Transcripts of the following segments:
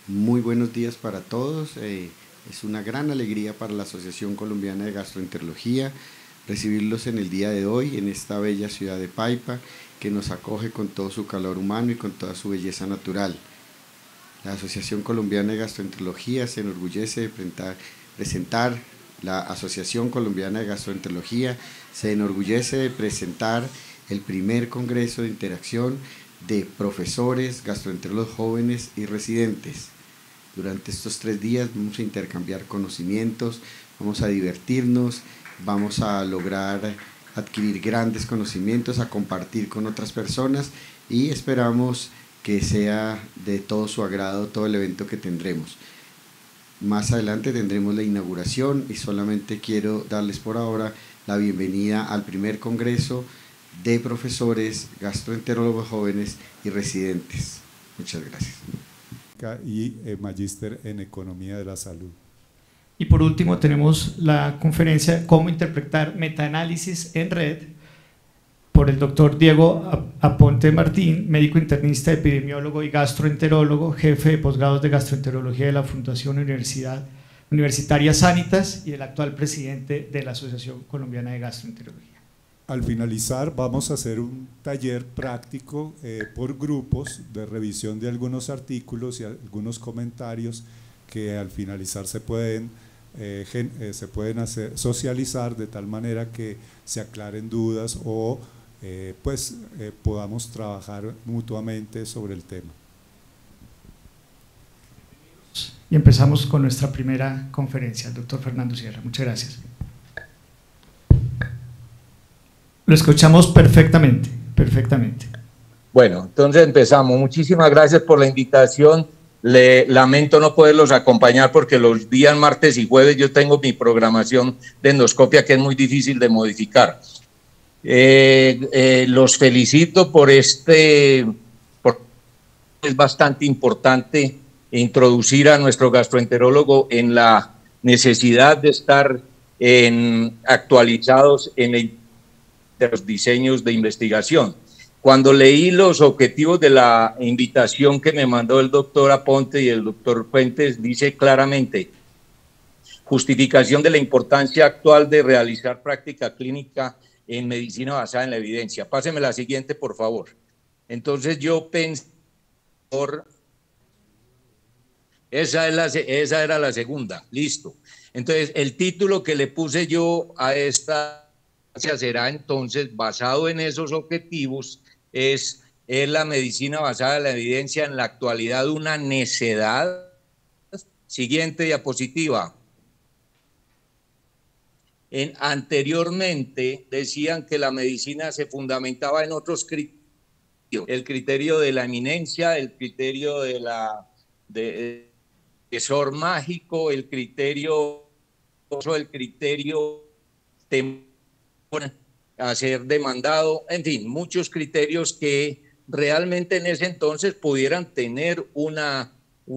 Muy buenos días para todos. Es una gran alegría para la Asociación Colombiana de Gastroenterología recibirlos en el día de hoy en esta bella ciudad de Paipa que nos acoge con todo su calor humano y con toda su belleza natural. La Asociación Colombiana de Gastroenterología se enorgullece de presentar la Asociación Colombiana de Gastroenterología se enorgullece de presentar el primer congreso de interacción de profesores, gastroenterólogos jóvenes y residentes. Durante estos 3 días vamos a intercambiar conocimientos, vamos a divertirnos, vamos a lograr adquirir grandes conocimientos, a compartir con otras personas y esperamos que sea de todo su agrado todo el evento que tendremos. Más adelante tendremos la inauguración y solamente quiero darles por ahora la bienvenida al primer congreso de profesores, gastroenterólogos jóvenes y residentes. Muchas gracias. Y magíster en Economía de la Salud. Y por último tenemos la conferencia Cómo interpretar metaanálisis en red por el doctor Diego Aponte Martín, médico internista, epidemiólogo y gastroenterólogo, jefe de posgrados de gastroenterología de la Fundación Universitaria Sanitas y el actual presidente de la Asociación Colombiana de Gastroenterología. Al finalizar vamos a hacer un taller práctico por grupos de revisión de algunos artículos y algunos comentarios que al finalizar se pueden socializar de tal manera que se aclaren dudas o podamos trabajar mutuamente sobre el tema. Y empezamos con nuestra primera conferencia, el doctor Fernando Sierra. Muchas gracias. Lo escuchamos perfectamente, perfectamente. Bueno, entonces empezamos. Muchísimas gracias por la invitación. Lamento no poderlos acompañar porque los días martes y jueves yo tengo mi programación de endoscopia que es muy difícil de modificar. Los felicito por es bastante importante introducir a nuestro gastroenterólogo en la necesidad de estar actualizados en los diseños de investigación. Cuando leí los objetivos de la invitación que me mandó el doctor Aponte y el doctor Fuentes, dice claramente: justificación de la importancia actual de realizar práctica clínica en medicina basada en la evidencia. Páseme la siguiente, por favor. Entonces yo pensé, esa era la segunda, listo. Entonces el título que le puse yo a esta será entonces, basado en esos objetivos, es la medicina basada en la evidencia en la actualidad una necedad. Siguiente diapositiva. Anteriormente decían que la medicina se fundamentaba en otros criterios, el criterio de la eminencia, el criterio de tesor mágico, el criterio a ser demandado, en fin, muchos criterios que realmente en ese entonces pudieran tener una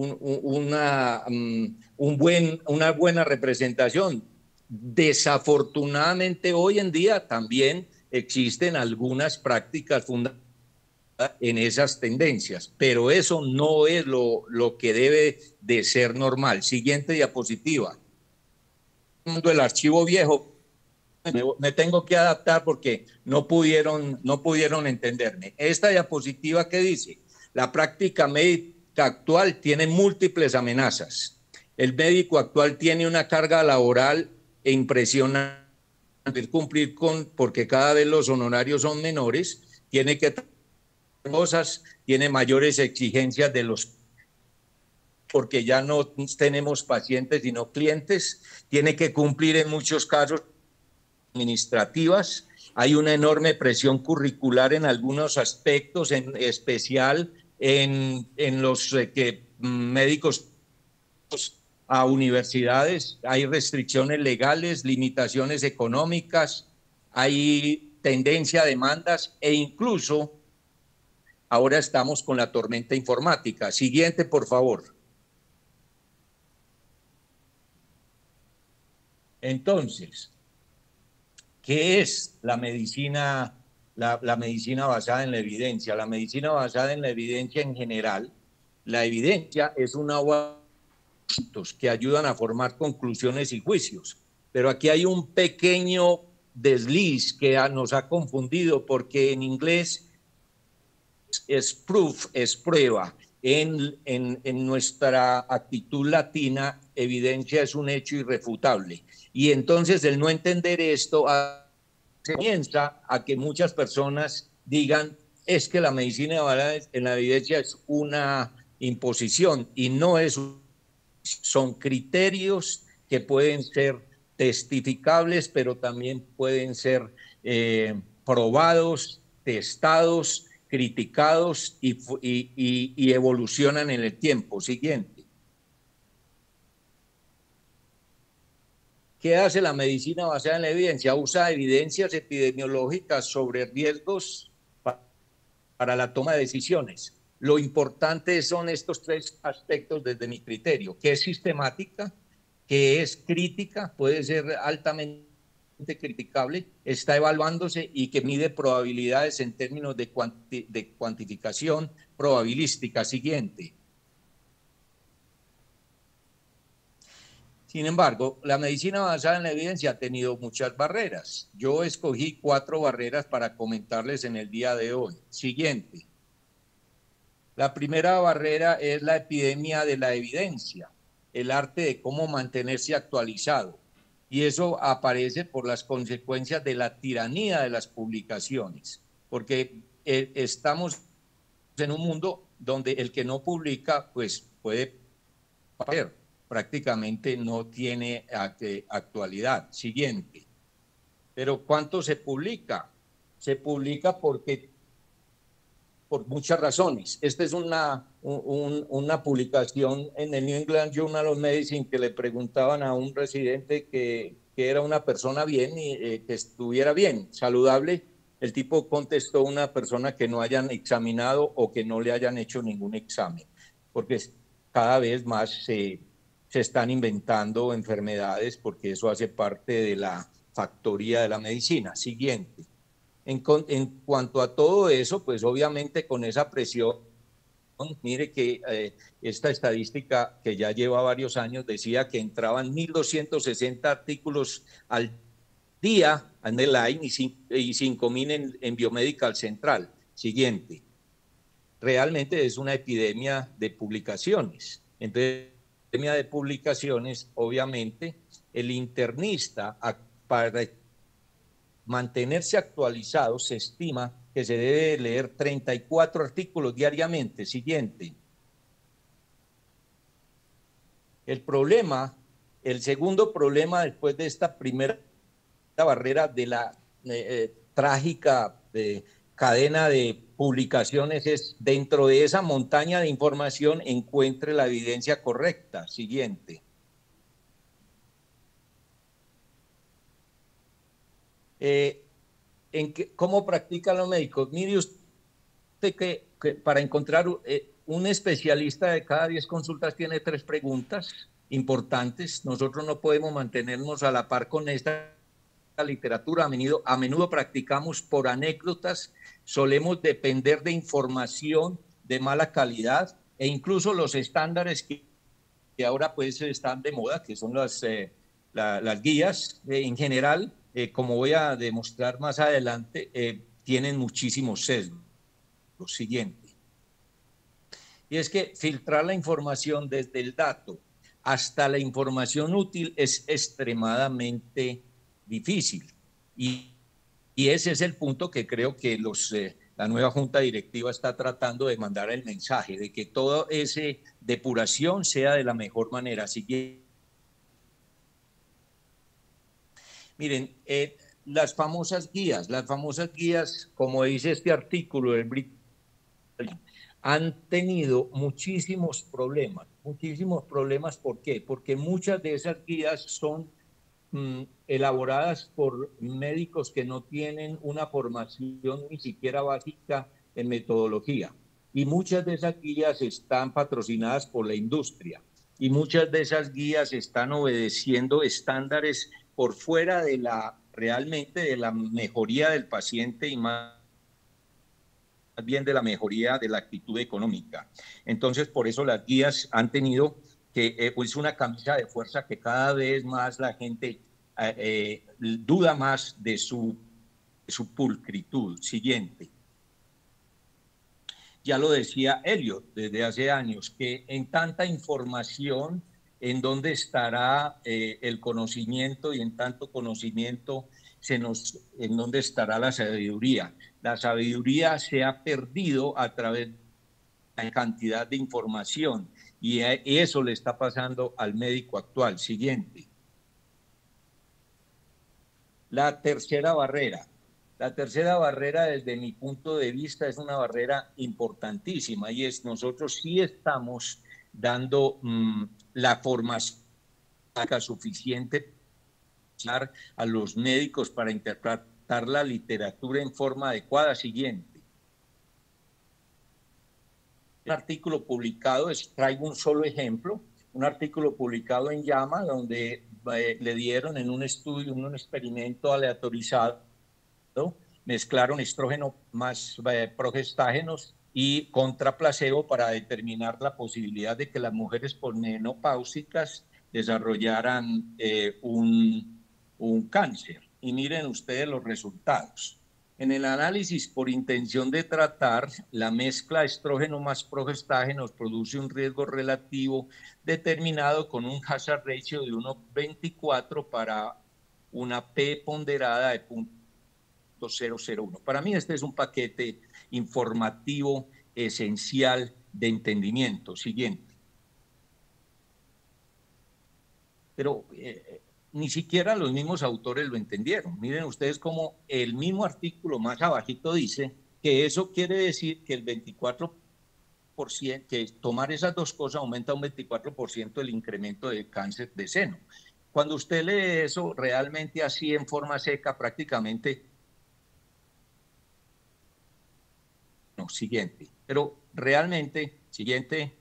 buena representación. Desafortunadamente hoy en día también existen algunas prácticas fundamentales en esas tendencias, pero eso no es lo que debe de ser normal. Siguiente diapositiva. El archivo viejo, me tengo que adaptar porque no pudieron entenderme. Esta diapositiva que dice: la práctica médica actual tiene múltiples amenazas. El médico actual tiene una carga laboral impresionante, cumplir porque cada vez los honorarios son menores, tiene que cosas, tiene mayores exigencias de los, porque ya no tenemos pacientes sino clientes, tiene que cumplir en muchos casos administrativas, hay una enorme presión curricular en algunos aspectos, en especial en los médicos a universidades, hay restricciones legales, limitaciones económicas, hay tendencia a demandas e incluso ahora estamos con la tormenta informática. Siguiente, por favor. Entonces, ¿qué es la medicina, la medicina basada en la evidencia? La medicina basada en la evidencia en general La evidencia es una que ayudan a formar conclusiones y juicios. Pero aquí hay un pequeño desliz que nos ha confundido, porque en inglés es proof, es prueba. En nuestra actitud latina, evidencia es un hecho irrefutable. Y entonces el no entender esto comienza a que muchas personas digan, es que la medicina basada en la evidencia es una imposición, y no es. Son criterios que pueden ser testificables, pero también pueden ser probados, testados, criticados y evolucionan en el tiempo. Siguiente. ¿Qué hace la medicina basada en la evidencia? Usa evidencias epidemiológicas sobre riesgos para la toma de decisiones. Lo importante son estos tres aspectos desde mi criterio, que es sistemática, que es crítica, puede ser altamente criticable, está evaluándose, y que mide probabilidades en términos de cuantificación probabilística. Siguiente. Sin embargo, la medicina basada en la evidencia ha tenido muchas barreras. Yo escogí 4 barreras para comentarles en el día de hoy. Siguiente. La primera barrera es la epidemia de la evidencia, el arte de cómo mantenerse actualizado. Y eso aparece por las consecuencias de la tiranía de las publicaciones, porque estamos en un mundo donde el que no publica, pues puede perder, prácticamente no tiene actualidad. Siguiente. Pero ¿cuánto se publica? Se publica por muchas razones. Esta es una publicación en el New England Journal of Medicine, que le preguntaban a un residente que era una persona bien y que estuviera bien, saludable. El tipo contestó: una persona que no hayan examinado o que no le hayan hecho ningún examen, porque cada vez más se están inventando enfermedades, porque eso hace parte de la factoría de la medicina. Siguiente. En cuanto a todo eso, pues obviamente con esa presión, mire que esta estadística, que ya lleva varios años, decía que entraban 1.260 artículos al día en el line y 5.000 en Biomedical Central. Siguiente. Realmente es una epidemia de publicaciones. Entonces, epidemia de publicaciones, obviamente, el internista, para mantenerse actualizado, se estima que se debe leer 34 artículos diariamente. Siguiente. El segundo problema después de esta primera barrera de la trágica cadena de publicaciones es, dentro de esa montaña de información, encuentre la evidencia correcta. Siguiente. ¿Cómo practican los médicos? Mire usted que para encontrar un especialista de cada 10 consultas tiene 3 preguntas importantes. Nosotros no podemos mantenernos a la par con esta literatura. A menudo practicamos por anécdotas, solemos depender de información de mala calidad, e incluso los estándares que ahora pues están de moda, que son las guías en general, como voy a demostrar más adelante, tienen muchísimos sesgos. Lo siguiente. Y es que filtrar la información desde el dato hasta la información útil es extremadamente difícil. Y ese es el punto que creo que la nueva junta directiva está tratando de mandar el mensaje, de que toda esa depuración sea de la mejor manera. Siguiente. Miren, las famosas guías, como dice este artículo del British, han tenido muchísimos problemas. ¿Por qué? Porque muchas de esas guías son elaboradas por médicos que no tienen una formación ni siquiera básica en metodología, y muchas de esas guías están patrocinadas por la industria, y muchas de esas guías están obedeciendo estándares por fuera de realmente de la mejoría del paciente y más bien de la mejoría de la actitud económica. Entonces, por eso las guías han tenido que, pues una camisa de fuerza que cada vez más la gente duda más de su pulcritud. Siguiente. Ya lo decía Elliot desde hace años, que en tanta información, ¿en dónde estará el conocimiento? Y en tanto conocimiento, ¿en dónde estará la sabiduría? La sabiduría se ha perdido a través de la cantidad de información, y eso le está pasando al médico actual. Siguiente. La tercera barrera. La tercera barrera, desde mi punto de vista, es una barrera importantísima, y es: nosotros sí estamos dando la formación suficiente a los médicos para interpretar la literatura en forma adecuada. Siguiente. Un artículo publicado, traigo un solo ejemplo, un artículo publicado en JAMA, donde le dieron en un estudio, un experimento aleatorizado, mezclaron estrógeno más progestágenos y contra placebo para determinar la posibilidad de que las mujeres posmenopáusicas desarrollaran un cáncer. Y miren ustedes los resultados. En el análisis por intención de tratar, la mezcla estrógeno más progestágenos produce un riesgo relativo determinado con un hazard ratio de 1.24 para una P ponderada de 0.001. Para mí este es un paquete informativo esencial de entendimiento. Siguiente. Pero ni siquiera los mismos autores lo entendieron. Miren ustedes cómo el mismo artículo más abajito dice que eso quiere decir que el 24%, que tomar esas dos cosas aumenta un 24% el incremento del cáncer de seno. Cuando usted lee eso realmente así en forma seca, prácticamente... No, siguiente. Pero realmente, siguiente...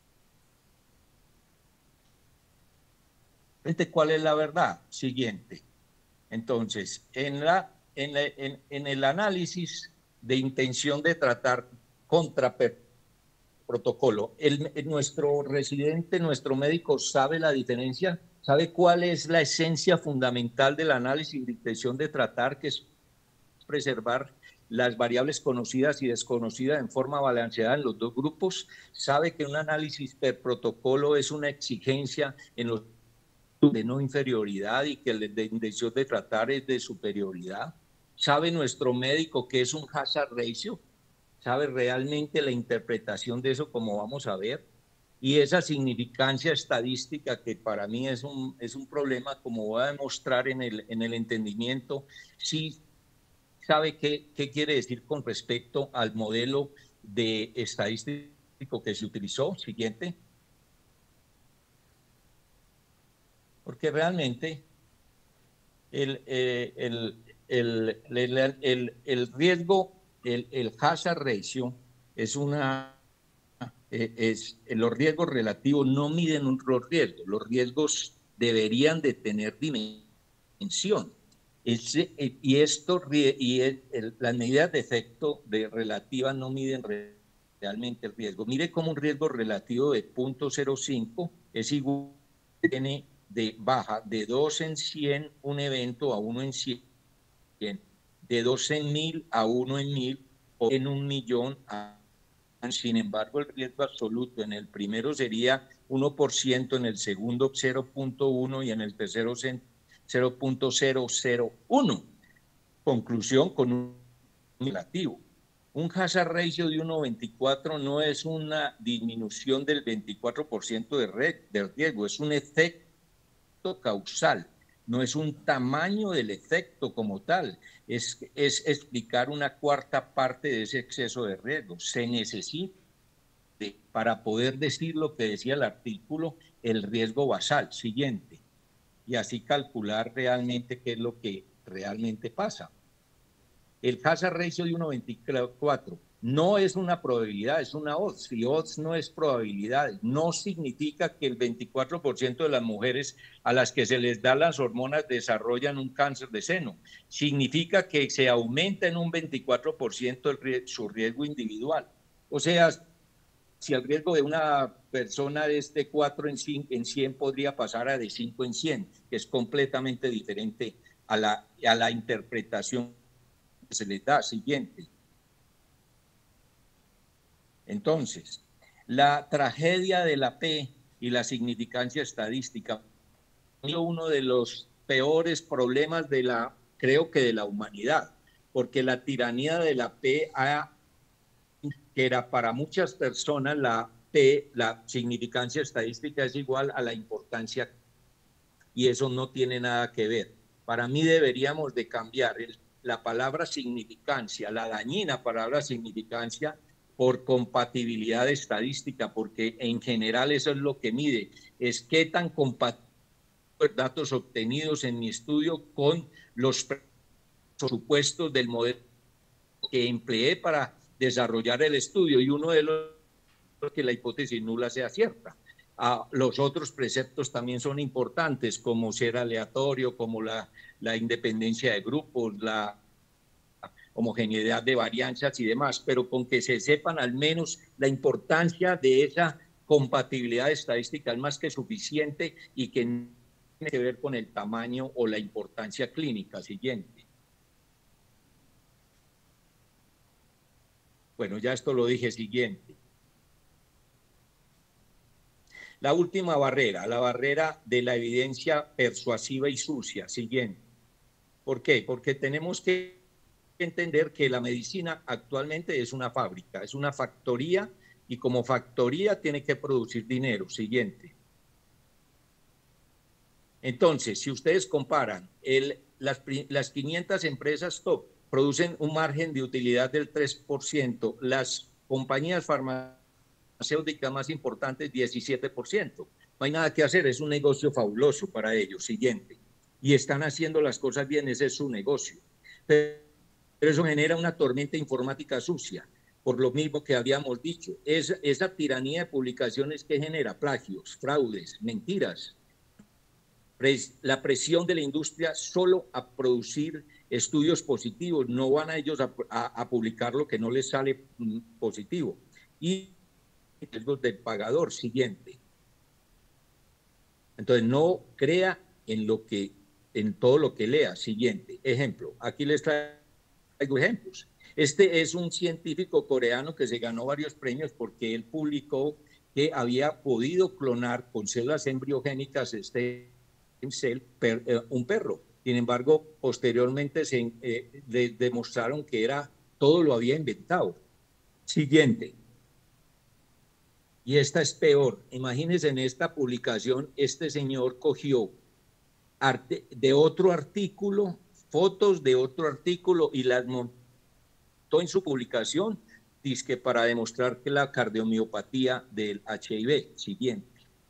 ¿Cuál es la verdad? Siguiente. Entonces, en el análisis de intención de tratar contra protocolo, nuestro residente, nuestro médico sabe la diferencia, sabe cuál es la esencia fundamental del análisis de intención de tratar, que es preservar las variables conocidas y desconocidas en forma balanceada en los dos grupos, sabe que un análisis per protocolo es una exigencia en los de no inferioridad y que el de intención de tratar es de superioridad. ¿Sabe nuestro médico qué es un hazard ratio? ¿Sabe realmente la interpretación de eso, como vamos a ver? Y esa significancia estadística, que para mí es un problema, como voy a demostrar en el entendimiento, sí sabe qué quiere decir con respecto al modelo de estadístico que se utilizó. Siguiente. Porque realmente el riesgo, el hazard ratio es los riesgos relativos no miden los riesgos deberían de tener dimensión. Las medidas de efecto relativas no miden realmente el riesgo. Mire cómo un riesgo relativo de 0.05 es igual a baja de 2 en 100 un evento a 1 en 100, de 2 en 1000 a 1 en 1000 o en 1.000.000 a... Sin embargo, el riesgo absoluto en el primero sería 1%, en el segundo 0.1 y en el tercero 0.001. Conclusión con un relativo. Un hazard ratio de 1.24 no es una disminución del 24% de riesgo, es un efecto causal, no es un tamaño del efecto como tal, es explicar una cuarta parte de ese exceso de riesgo. Se necesita, para poder decir lo que decía el artículo, el riesgo basal. Siguiente. Y así calcular realmente qué es lo que realmente pasa. El hazard ratio de 1.24 No es una probabilidad, es una odds, y odds no es probabilidad. No significa que el 24% de las mujeres a las que se les da las hormonas desarrollan un cáncer de seno. Significa que se aumenta en un 24% su riesgo individual. O sea, si el riesgo de una persona es de 4 en 100, podría pasar a de 5 en 100, que es completamente diferente a la interpretación que se les da. Siguiente. Entonces, la tragedia de la P y la significancia estadística es uno de los peores problemas creo que de la humanidad, porque la tiranía de la P que era para muchas personas la P, la significancia estadística es igual a la importancia, y eso no tiene nada que ver. Para mí deberíamos de cambiar la palabra significancia, la dañina palabra significancia, por compatibilidad estadística, porque en general eso es lo que mide, es qué tan compatibles los datos obtenidos en mi estudio con los presupuestos del modelo que empleé para desarrollar el estudio, y uno de los que la hipótesis nula sea cierta. Los otros preceptos también son importantes, como ser aleatorio, como la independencia de grupos, la homogeneidad de varianzas y demás, pero con que se sepan al menos la importancia de esa compatibilidad estadística es más que suficiente, y que no tiene que ver con el tamaño o la importancia clínica. Siguiente. Bueno, ya esto lo dije. Siguiente. La última barrera, la barrera de la evidencia persuasiva y sucia. Siguiente. ¿Por qué? Porque tenemos que entender que la medicina actualmente es una fábrica, es una factoría, y como factoría tiene que producir dinero. Siguiente. Entonces, si ustedes comparan, las 500 empresas top producen un margen de utilidad del 3%, las compañías farmacéuticas más importantes 17%. No hay nada que hacer, es un negocio fabuloso para ellos. Siguiente. Y están haciendo las cosas bien, ese es su negocio. Pero eso genera una tormenta informática sucia, por lo mismo que habíamos dicho. Esa tiranía de publicaciones que genera plagios, fraudes, mentiras, la presión de la industria solo a producir estudios positivos, no van a ellos a publicar lo que no les sale positivo. Y riesgos del pagador. Siguiente. Entonces, no crea en todo lo que lea. Siguiente. Ejemplo. Aquí les traigo ejemplos. Este es un científico coreano que se ganó varios premios porque él publicó que había podido clonar con células embriogénicas un perro. Sin embargo, posteriormente demostraron que todo lo había inventado. Siguiente. Y esta es peor. Imagínense, en esta publicación, este señor cogió de otro artículo, fotos de otro artículo, y las montó en su publicación, dizque para demostrar que la cardiomiopatía del HIV. Siguiente.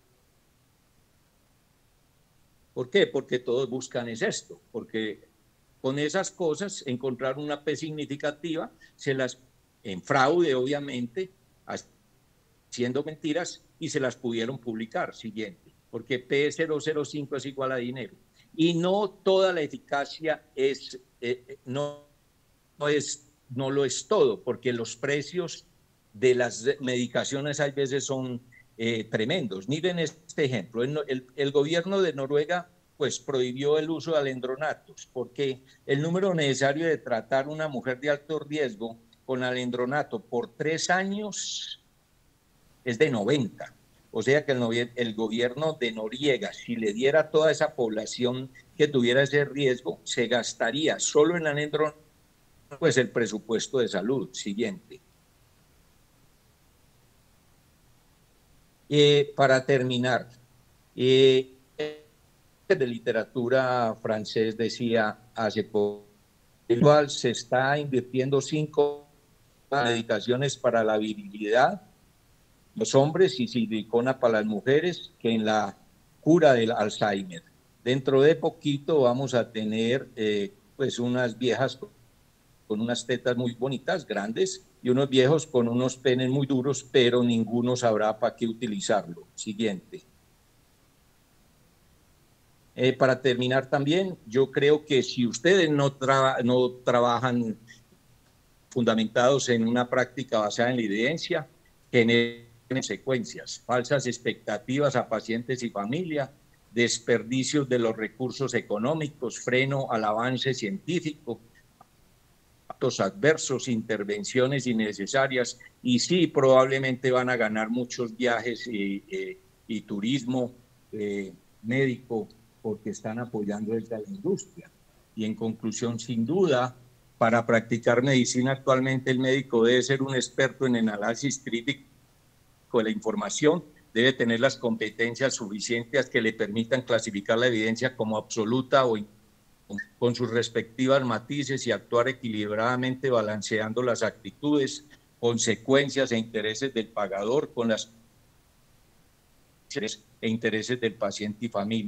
¿Por qué? Porque todos buscan esto, porque con esas cosas encontrar una P significativa, en fraude obviamente, haciendo mentiras, y se las pudieron publicar. Siguiente. Porque P005 es igual a dinero. Y no toda la eficacia no lo es todo, porque los precios de las medicaciones a veces son tremendos. Miren este ejemplo. El gobierno de Noruega pues prohibió el uso de alendronatos, porque el número necesario de tratar una mujer de alto riesgo con alendronato por 3 años es de 90. O sea que el gobierno de Noruega, si le diera a toda esa población que tuviera ese riesgo, se gastaría solo en alendronato pues el presupuesto de salud. Siguiente. Para terminar, de literatura francés decía hace poco, igual se está invirtiendo 5 medicaciones para la virilidad, los hombres, y silicona para las mujeres, que en la cura del Alzheimer. Dentro de poquito vamos a tener pues unas viejas con unas tetas muy bonitas, grandes, y unos viejos con unos penes muy duros, pero ninguno sabrá para qué utilizarlo. Siguiente. Para terminar también, yo creo que si ustedes no trabajan fundamentados en una práctica basada en la evidencia, generen consecuencias, falsas expectativas a pacientes y familia, desperdicios de los recursos económicos, freno al avance científico, actos adversos, intervenciones innecesarias, y sí, probablemente van a ganar muchos viajes y turismo médico, porque están apoyando desde la industria. Y en conclusión, sin duda, para practicar medicina actualmente el médico debe ser un experto en el análisis crítico de la información, debe tener las competencias suficientes que le permitan clasificar la evidencia como absoluta o con sus respectivas matices y actuar equilibradamente balanceando las actitudes, consecuencias e intereses del pagador con las e intereses del paciente y familia.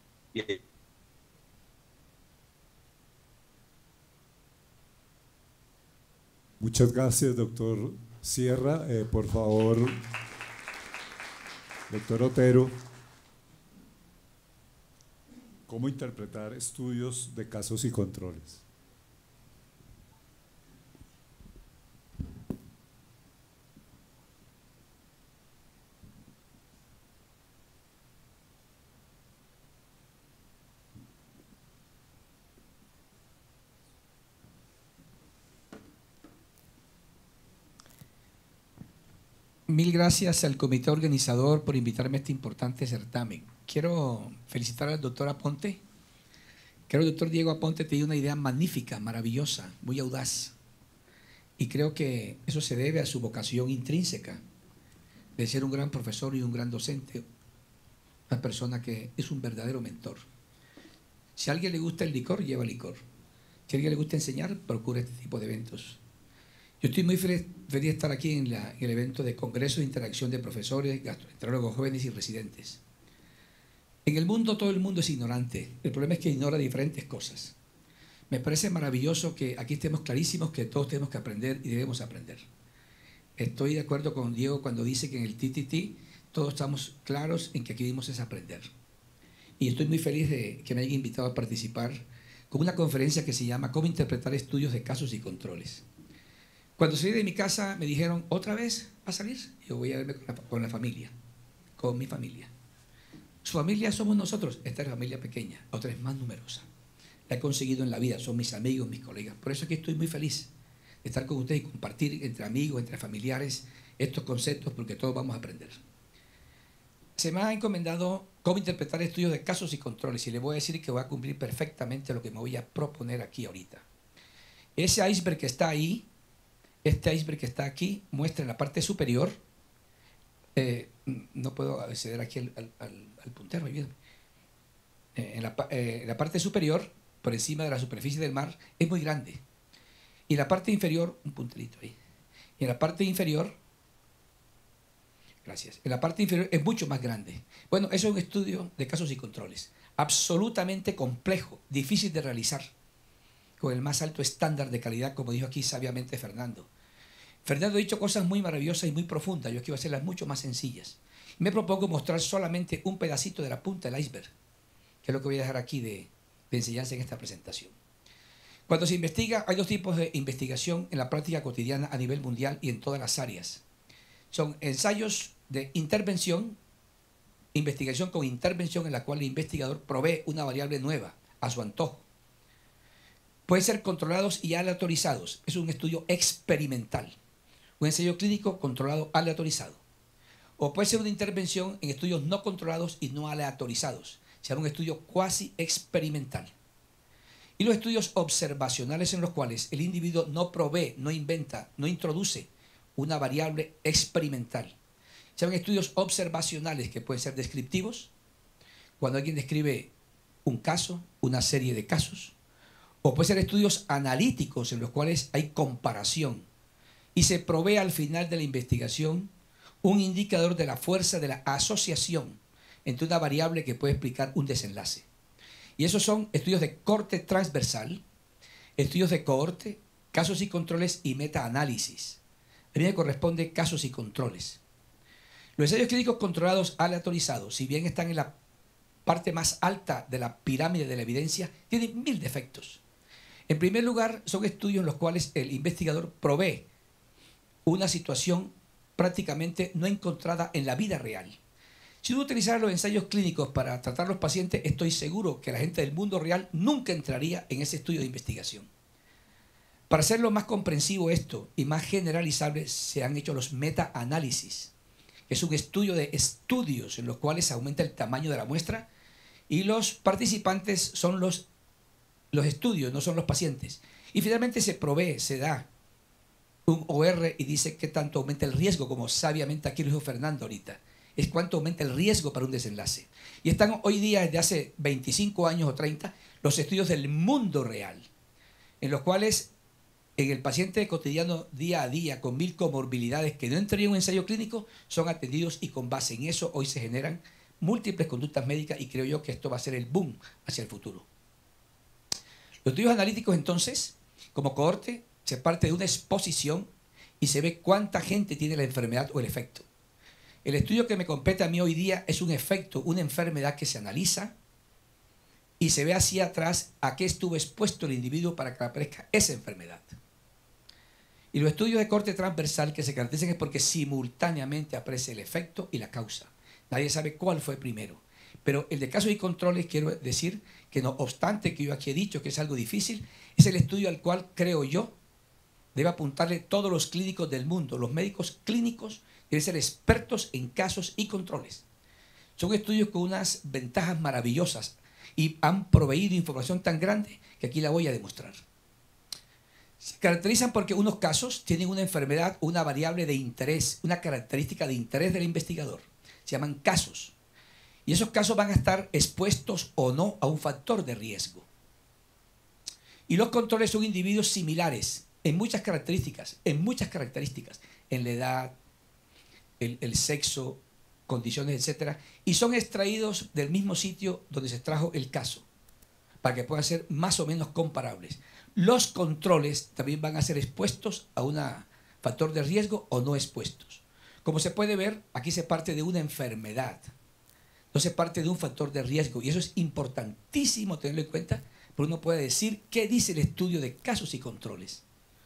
Muchas gracias, doctor Sierra. Por favor, doctor Otero, ¿cómo interpretar estudios de casos y controles? Mil gracias al comité organizador por invitarme a este importante certamen. Quiero felicitar al doctor Aponte. Creo que el doctor Diego Aponte tiene una idea magnífica, maravillosa, muy audaz. Y creo que eso se debe a su vocación intrínseca de ser un gran profesor y un gran docente, una persona que es un verdadero mentor. Si a alguien le gusta el licor, lleva licor. Si a alguien le gusta enseñar, procura este tipo de eventos. Yo estoy muy feliz de estar aquí en el evento de Congreso de Interacción de Profesores, Gastroenterólogos Jóvenes y Residentes. En el mundo todo el mundo es ignorante. El problema es que ignora diferentes cosas. Me parece maravilloso que aquí estemos clarísimos que todos tenemos que aprender y debemos aprender. Estoy de acuerdo con Diego cuando dice que en el TTT todos estamos claros en que aquí venimos es aprender. Y estoy muy feliz de que me hayan invitado a participar con una conferencia que se llama ¿Cómo interpretar estudios de casos y controles? Cuando salí de mi casa me dijeron, ¿otra vez va a salir? Yo voy a verme con la familia, con mi familia. Su familia somos nosotros, esta es la familia pequeña, otra es más numerosa. La he conseguido en la vida, son mis amigos, mis colegas. Por eso aquí estoy muy feliz de estar con ustedes y compartir entre amigos, entre familiares, estos conceptos, porque todos vamos a aprender. Se me ha encomendado cómo interpretar estudios de casos y controles, y le voy a decir que voy a cumplir perfectamente lo que me voy a proponer aquí ahorita. Ese iceberg que está ahí, este iceberg que está aquí, muestra en la parte superior, no puedo acceder aquí al puntero, ayúdame. En la parte superior, por encima de la superficie del mar, es muy grande. Y en la parte inferior, un punterito ahí. Y en la parte inferior, gracias, en la parte inferior es mucho más grande. Bueno, eso es un estudio de casos y controles. Absolutamente complejo, difícil de realizar, con el más alto estándar de calidad, como dijo aquí sabiamente Fernando. Fernando ha dicho cosas muy maravillosas y muy profundas. Yo aquí voy a hacerlas mucho más sencillas. Me propongo mostrar solamente un pedacito de la punta del iceberg, que es lo que voy a dejar aquí de enseñanza en esta presentación. Cuando se investiga, hay dos tipos de investigación en la práctica cotidiana a nivel mundial y en todas las áreas. Son ensayos de intervención, investigación con intervención en la cual el investigador provee una variable nueva a su antojo. Pueden ser controlados y aleatorizados. Es un estudio experimental. Un ensayo clínico controlado aleatorizado. O puede ser una intervención en estudios no controlados y no aleatorizados. Se llama un estudio cuasi experimental. Y los estudios observacionales en los cuales el individuo no provee, no inventa, no introduce una variable experimental. Se llaman estudios observacionales que pueden ser descriptivos, cuando alguien describe un caso, una serie de casos, o pueden ser estudios analíticos en los cuales hay comparación y se provee al final de la investigación un indicador de la fuerza de la asociación entre una variable que puede explicar un desenlace. Y esos son estudios de corte transversal, estudios de cohorte, casos y controles y metaanálisis. a mí me corresponde casos y controles. Los ensayos clínicos controlados aleatorizados, si bien están en la parte más alta de la pirámide de la evidencia, tienen 1000 defectos. En primer lugar, son estudios en los cuales el investigador provee una situación prácticamente no encontrada en la vida real. Si uno utilizara los ensayos clínicos para tratar a los pacientes, estoy seguro que la gente del mundo real nunca entraría en ese estudio de investigación. Para hacerlo más comprensivo esto y más generalizable, se han hecho los meta-análisis. Es un estudio de estudios en los cuales se aumenta el tamaño de la muestra y los participantes son los estudios, no son los pacientes. Y finalmente se provee, se da un OR y dice qué tanto aumenta el riesgo, como sabiamente aquí lo dijo Fernando ahorita. Es cuánto aumenta el riesgo para un desenlace. Y están hoy día, desde hace 25 años o 30, los estudios del mundo real, en los cuales en el paciente cotidiano día a día con 1000 comorbilidades que no entrarían en un ensayo clínico son atendidos y con base en eso hoy se generan múltiples conductas médicas y creo yo que esto va a ser el boom hacia el futuro. Los estudios analíticos entonces, como cohorte, se parte de una exposición y se ve cuánta gente tiene la enfermedad o el efecto. El estudio que me compete a mí hoy día es un efecto, una enfermedad que se analiza y se ve hacia atrás a qué estuvo expuesto el individuo para que aparezca esa enfermedad. Y los estudios de corte transversal que se caracterizan es porque simultáneamente aparece el efecto y la causa. Nadie sabe cuál fue primero. Pero el de casos y controles, quiero decir que no obstante que yo aquí he dicho que es algo difícil, es el estudio al cual creo yo debe apuntarle todos los clínicos del mundo. Los médicos clínicos deben ser expertos en casos y controles. Son estudios con unas ventajas maravillosas y han proveído información tan grande que aquí la voy a demostrar. Se caracterizan porque unos casos tienen una enfermedad, una variable de interés, una característica de interés del investigador. Se llaman casos. Y esos casos van a estar expuestos o no a un factor de riesgo. Y los controles son individuos similares en muchas características, en la edad, el sexo, condiciones, etc. Y son extraídos del mismo sitio donde se extrajo el caso, para que puedan ser más o menos comparables. Los controles también van a ser expuestos a un factor de riesgo o no expuestos. Como se puede ver, aquí se parte de una enfermedad, no se parte de un factor de riesgo. Y eso es importantísimo tenerlo en cuenta, porque uno puede decir qué dice el estudio de casos y controles.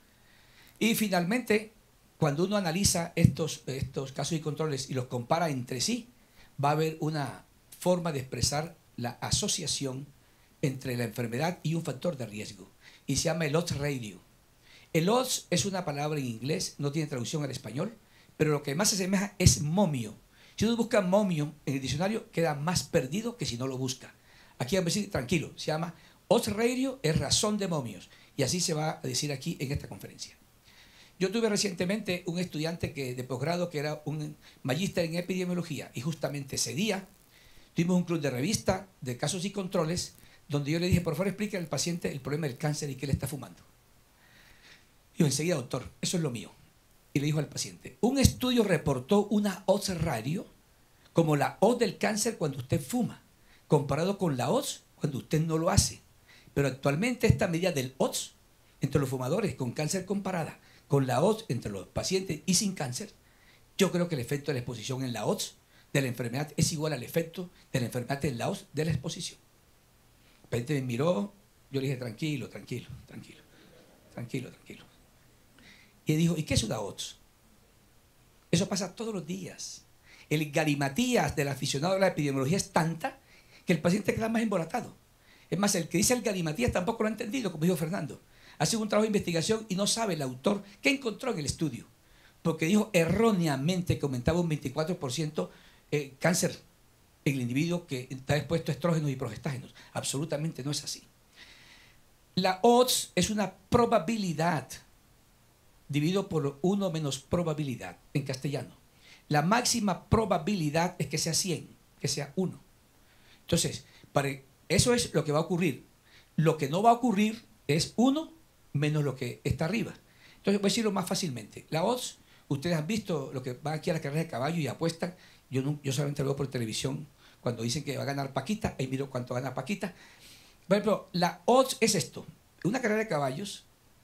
Y finalmente, cuando uno analiza estos casos y controles y los compara entre sí, va a haber una forma de expresar la asociación entre la enfermedad y un factor de riesgo. Y se llama el odds ratio. El odds es una palabra en inglés, no tiene traducción al español, pero lo que más se asemeja es momio. Si uno busca momio en el diccionario, queda más perdido que si no lo busca. Aquí vamos a decir, tranquilo, se llama odds ratio, es razón de momios. Y así se va a decir aquí en esta conferencia. Yo tuve recientemente un estudiante de posgrado que era un magíster en epidemiología y justamente ese día tuvimos un club de revista de casos y controles donde yo le dije, por favor, explique al paciente el problema del cáncer y qué le está fumando. Y yo, enseguida, doctor, eso es lo mío. Y le dijo al paciente, un estudio reportó una odds ratio como la odds del cáncer cuando usted fuma, comparado con la odds cuando usted no lo hace. Pero actualmente esta medida del odds entre los fumadores con cáncer comparada con la odds entre los pacientes y sin cáncer, yo creo que el efecto de la exposición en la odds de la enfermedad es igual al efecto de la enfermedad en la odds de la exposición. El paciente me miró, yo le dije, tranquilo. Y él dijo, ¿y qué es una odds? Eso pasa todos los días. El galimatías del aficionado a la epidemiología es tanta que el paciente queda más embolatado. Es más, el que dice el galimatías tampoco lo ha entendido, como dijo Fernando. Hace un trabajo de investigación y no sabe el autor qué encontró en el estudio. Porque dijo erróneamente que aumentaba un 24% cáncer en el individuo que está expuesto a estrógenos y progestágenos. Absolutamente no es así. La odds es una probabilidad dividido por 1 menos probabilidad en castellano. La máxima probabilidad es que sea 100, que sea 1. Entonces, eso es lo que va a ocurrir. Lo que no va a ocurrir es 1 menos lo que está arriba. Entonces, voy a decirlo más fácilmente. La odds, ustedes han visto lo que van aquí a las carreras de caballo y apuestan. Yo solamente lo veo por televisión cuando dicen que va a ganar Paquita, ahí miro cuánto gana Paquita. Por ejemplo, la odds es esto. Una carrera de caballos,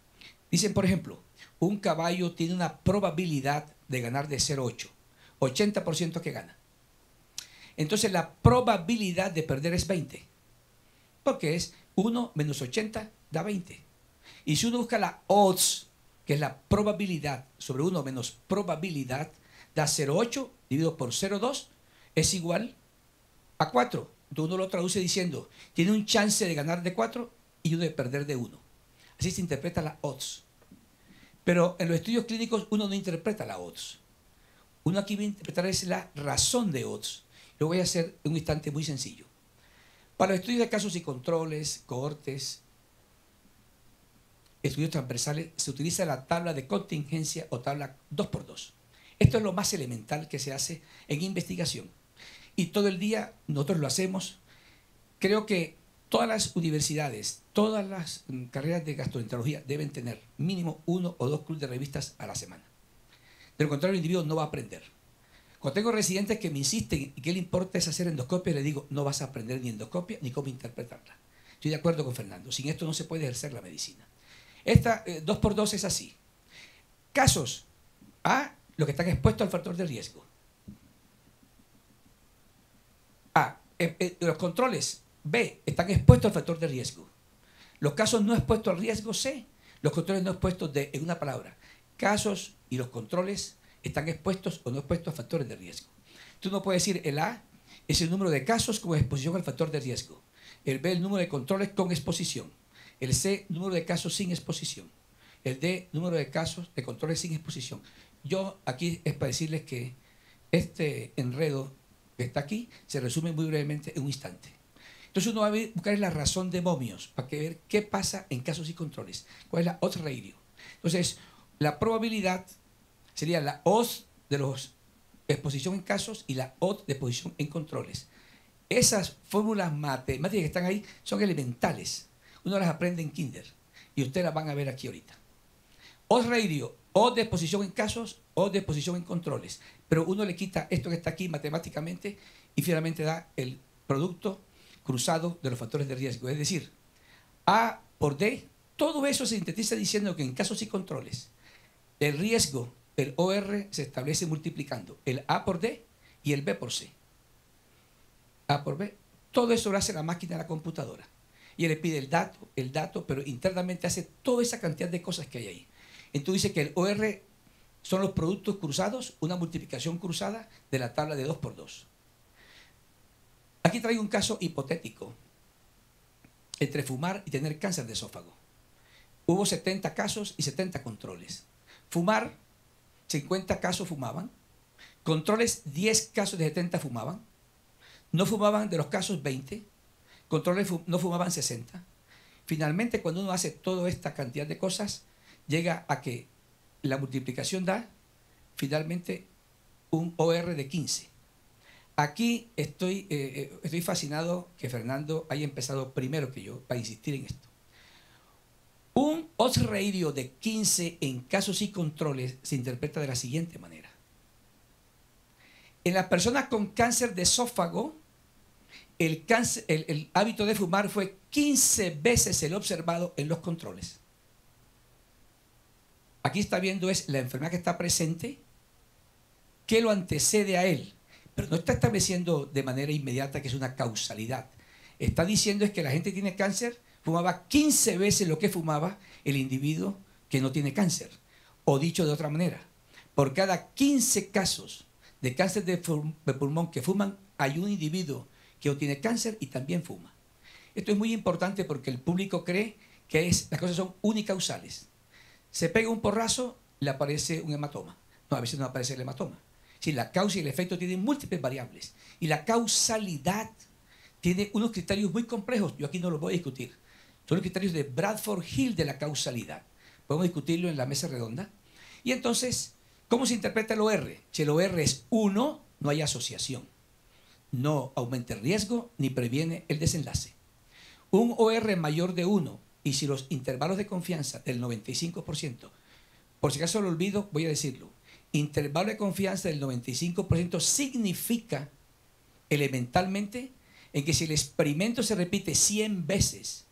Dicen, por ejemplo, un caballo tiene una probabilidad de ganar de 0,8. 80% que gana. Entonces la probabilidad de perder es 20. Porque es 1 menos 80 da 20. Y si uno busca la odds, que es la probabilidad sobre 1 menos probabilidad, da 0,8 dividido por 0,2 es igual a 4. Entonces uno lo traduce diciendo, tiene un chance de ganar de 4 y uno de perder de 1. Así se interpreta la odds. Pero en los estudios clínicos uno no interpreta la odds. Uno aquí va a interpretar es la razón de odds. Lo voy a hacer en un instante muy sencillo. Para los estudios de casos y controles, cohortes, estudios transversales, se utiliza la tabla de contingencia o tabla 2x2. Esto es lo más elemental que se hace en investigación. Y todo el día nosotros lo hacemos. Creo que todas las universidades, todas las carreras de gastroenterología deben tener mínimo 1 o 2 clubes de revistas a la semana. De lo contrario, el individuo no va a aprender. Cuando tengo residentes que me insisten y que le importa es hacer endoscopia, le digo, no vas a aprender ni endoscopia ni cómo interpretarla. Estoy de acuerdo con Fernando. Sin esto no se puede ejercer la medicina. Esta 2x2 es así. Casos A, los que están expuestos al factor de riesgo. A, los controles B, están expuestos al factor de riesgo. Los casos no expuestos al riesgo C, los controles no expuestos de, en una palabra, casos y los controles están expuestos o no expuestos a factores de riesgo. Tú no puedes decir el A es el número de casos con exposición al factor de riesgo. El B, el número de controles con exposición. El C, número de casos sin exposición. El D, número de casos de controles sin exposición. Yo aquí es para decirles que este enredo que está aquí se resume muy brevemente en un instante. Entonces uno va a buscar la razón de momios para ver qué pasa en casos y controles. ¿Cuál es la odds ratio? Entonces, la probabilidad sería la odds de los exposición en casos y la odds de exposición en controles. Esas fórmulas matemáticas que están ahí son elementales. Uno las aprende en kinder y ustedes las van a ver aquí ahorita. Odds ratio, odds de exposición en casos, odds de exposición en controles. Pero uno le quita esto que está aquí matemáticamente y finalmente da el producto cruzado de los factores de riesgo. Es decir, A por D, todo eso se sintetiza diciendo que en casos y controles el riesgo, el OR, se establece multiplicando el A por D y el B por C. A por B, todo eso lo hace la máquina de la computadora. Y él le pide el dato, pero internamente hace toda esa cantidad de cosas que hay ahí. Entonces dice que el OR son los productos cruzados, una multiplicación cruzada de la tabla de 2x2. Aquí traigo un caso hipotético entre fumar y tener cáncer de esófago. Hubo 70 casos y 70 controles. Fumar, 50 casos fumaban. Controles, 10 casos de 70 fumaban. No fumaban de los casos 20. Controles no fumaban 60. Finalmente, cuando uno hace toda esta cantidad de cosas, llega a que la multiplicación da finalmente un OR de 15. Aquí estoy fascinado que Fernando haya empezado primero que yo para insistir en esto. Un odds ratio de 15 en casos y controles se interpreta de la siguiente manera. En las personas con cáncer de esófago, el hábito de fumar fue 15 veces el observado en los controles. Aquí está viendo es la enfermedad que está presente, que lo antecede a él, pero no está estableciendo de manera inmediata que es una causalidad. Está diciendo es que la gente que tiene cáncer fumaba 15 veces lo que fumaba el individuo que no tiene cáncer. O dicho de otra manera, por cada 15 casos de cáncer de pulmón que fuman, hay un individuo que tiene cáncer y también fuma. Esto es muy importante porque el público cree que las cosas son unicausales. Se pega un porrazo, le aparece un hematoma. No, a veces no aparece el hematoma. Si la causa y el efecto tienen múltiples variables. Y la causalidad tiene unos criterios muy complejos. Yo aquí no los voy a discutir. Son los criterios de Bradford Hill de la causalidad. Podemos discutirlo en la mesa redonda. Y entonces, ¿cómo se interpreta el OR? Si el OR es 1, no hay asociación. No aumenta el riesgo ni previene el desenlace. Un OR mayor de 1, y si los intervalos de confianza del 95%, por si acaso lo olvido, voy a decirlo, intervalo de confianza del 95% significa elementalmente en que si el experimento se repite 100 veces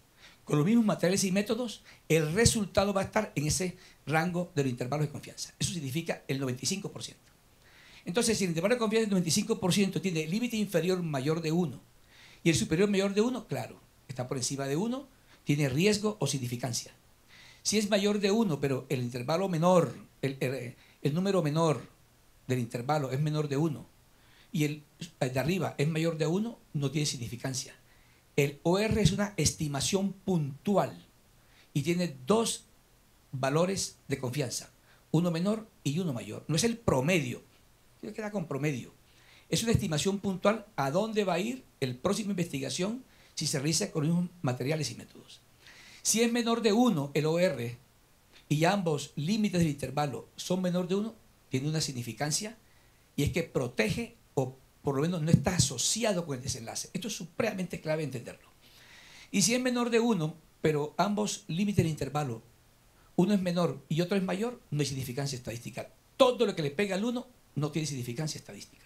con los mismos materiales y métodos, el resultado va a estar en ese rango de los intervalos de confianza. Eso significa el 95%. Entonces, si el intervalo de confianza del 95% tiene el límite inferior mayor de 1 y el superior mayor de 1, claro, está por encima de 1, tiene riesgo o significancia. Si es mayor de 1, pero el intervalo menor, el número menor del intervalo es menor de 1 y el de arriba es mayor de 1, no tiene significancia. El OR es una estimación puntual y tiene dos valores de confianza, uno menor y uno mayor. No es el promedio, tiene que quedar con promedio. Es una estimación puntual a dónde va a ir el próximo investigación si se realiza con los mismos materiales y métodos. Si es menor de 1 el OR y ambos límites del intervalo son menor de 1, tiene una significancia y es que protege o por lo menos no está asociado con el desenlace. Esto es supremamente clave entenderlo. Y si es menor de 1, pero ambos límites del intervalo, uno es menor y otro es mayor, no hay significancia estadística. Todo lo que le pega al 1 no tiene significancia estadística.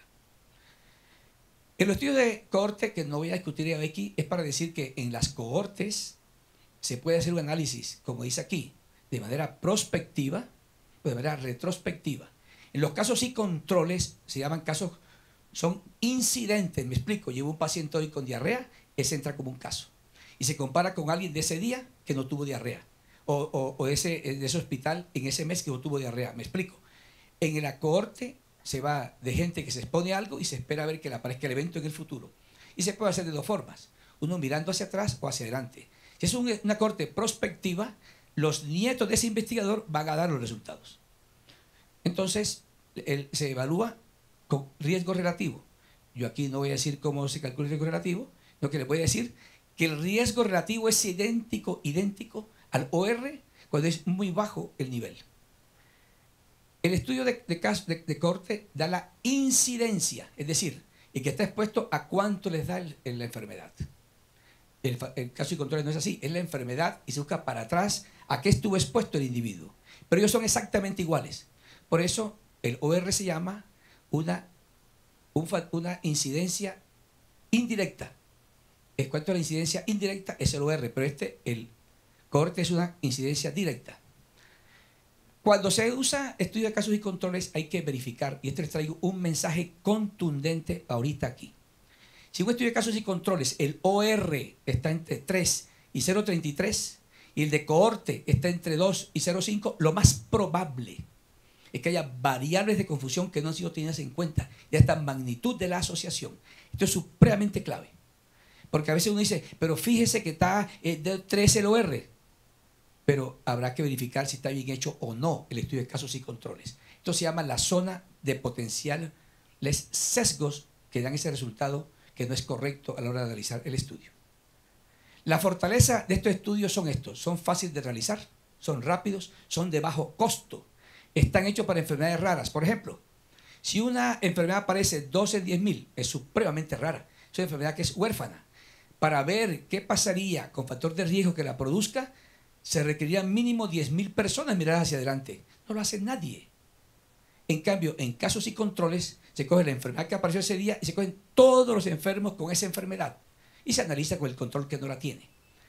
En los estudios de cohorte, que no voy a discutir aquí, es para decir que en las cohortes se puede hacer un análisis, como dice aquí, de manera prospectiva o de manera retrospectiva. En los casos y controles, se llaman casos, son incidentes, me explico, llevo un paciente hoy con diarrea, ese entra como un caso. Y se compara con alguien de ese día que no tuvo diarrea, o de ese hospital en ese mes que no tuvo diarrea, me explico. En la cohorte se va de gente que se expone a algo y se espera a ver que le aparezca el evento en el futuro. Y se puede hacer de dos formas, uno mirando hacia atrás o hacia adelante. Si es una cohorte prospectiva, los nietos de ese investigador van a dar los resultados. Entonces, se evalúa con riesgo relativo. Yo aquí no voy a decir cómo se calcula el riesgo relativo, lo que les voy a decir que el riesgo relativo es idéntico al OR cuando es muy bajo el nivel. El estudio de cohorte da la incidencia, es decir, el que está expuesto a cuánto les da la enfermedad. El caso y control no es así, es la enfermedad y se busca para atrás a qué estuvo expuesto el individuo. Pero ellos son exactamente iguales. Por eso el OR se llama una incidencia indirecta. ¿Cuánto es la incidencia indirecta? Es el OR, pero el cohorte es una incidencia directa. Cuando se usa estudio de casos y controles hay que verificar, y les traigo un mensaje contundente ahorita aquí. Si un estudio de casos y controles, el OR está entre 3 y 0,33 y el de cohorte está entre 2 y 0,5, lo más probable es que haya variables de confusión que no han sido tenidas en cuenta y esta magnitud de la asociación. Esto es supremamente clave. Porque a veces uno dice, pero fíjese que está de 3 el OR. Pero habrá que verificar si está bien hecho o no el estudio de casos y controles. Esto se llama la zona de potenciales sesgos que dan ese resultado que no es correcto a la hora de realizar el estudio. La fortaleza de estos estudios son estos, son fáciles de realizar, son rápidos, son de bajo costo, están hechos para enfermedades raras. Por ejemplo, si una enfermedad aparece 2 en 10.000, es supremamente rara, es una enfermedad que es huérfana. Para ver qué pasaría con factor de riesgo que la produzca, se requerirían mínimo 10.000 personas mirar hacia adelante. No lo hace nadie. En cambio, en casos y controles, se coge la enfermedad que apareció ese día y se cogen todos los enfermos con esa enfermedad y se analiza con el control que no la tiene.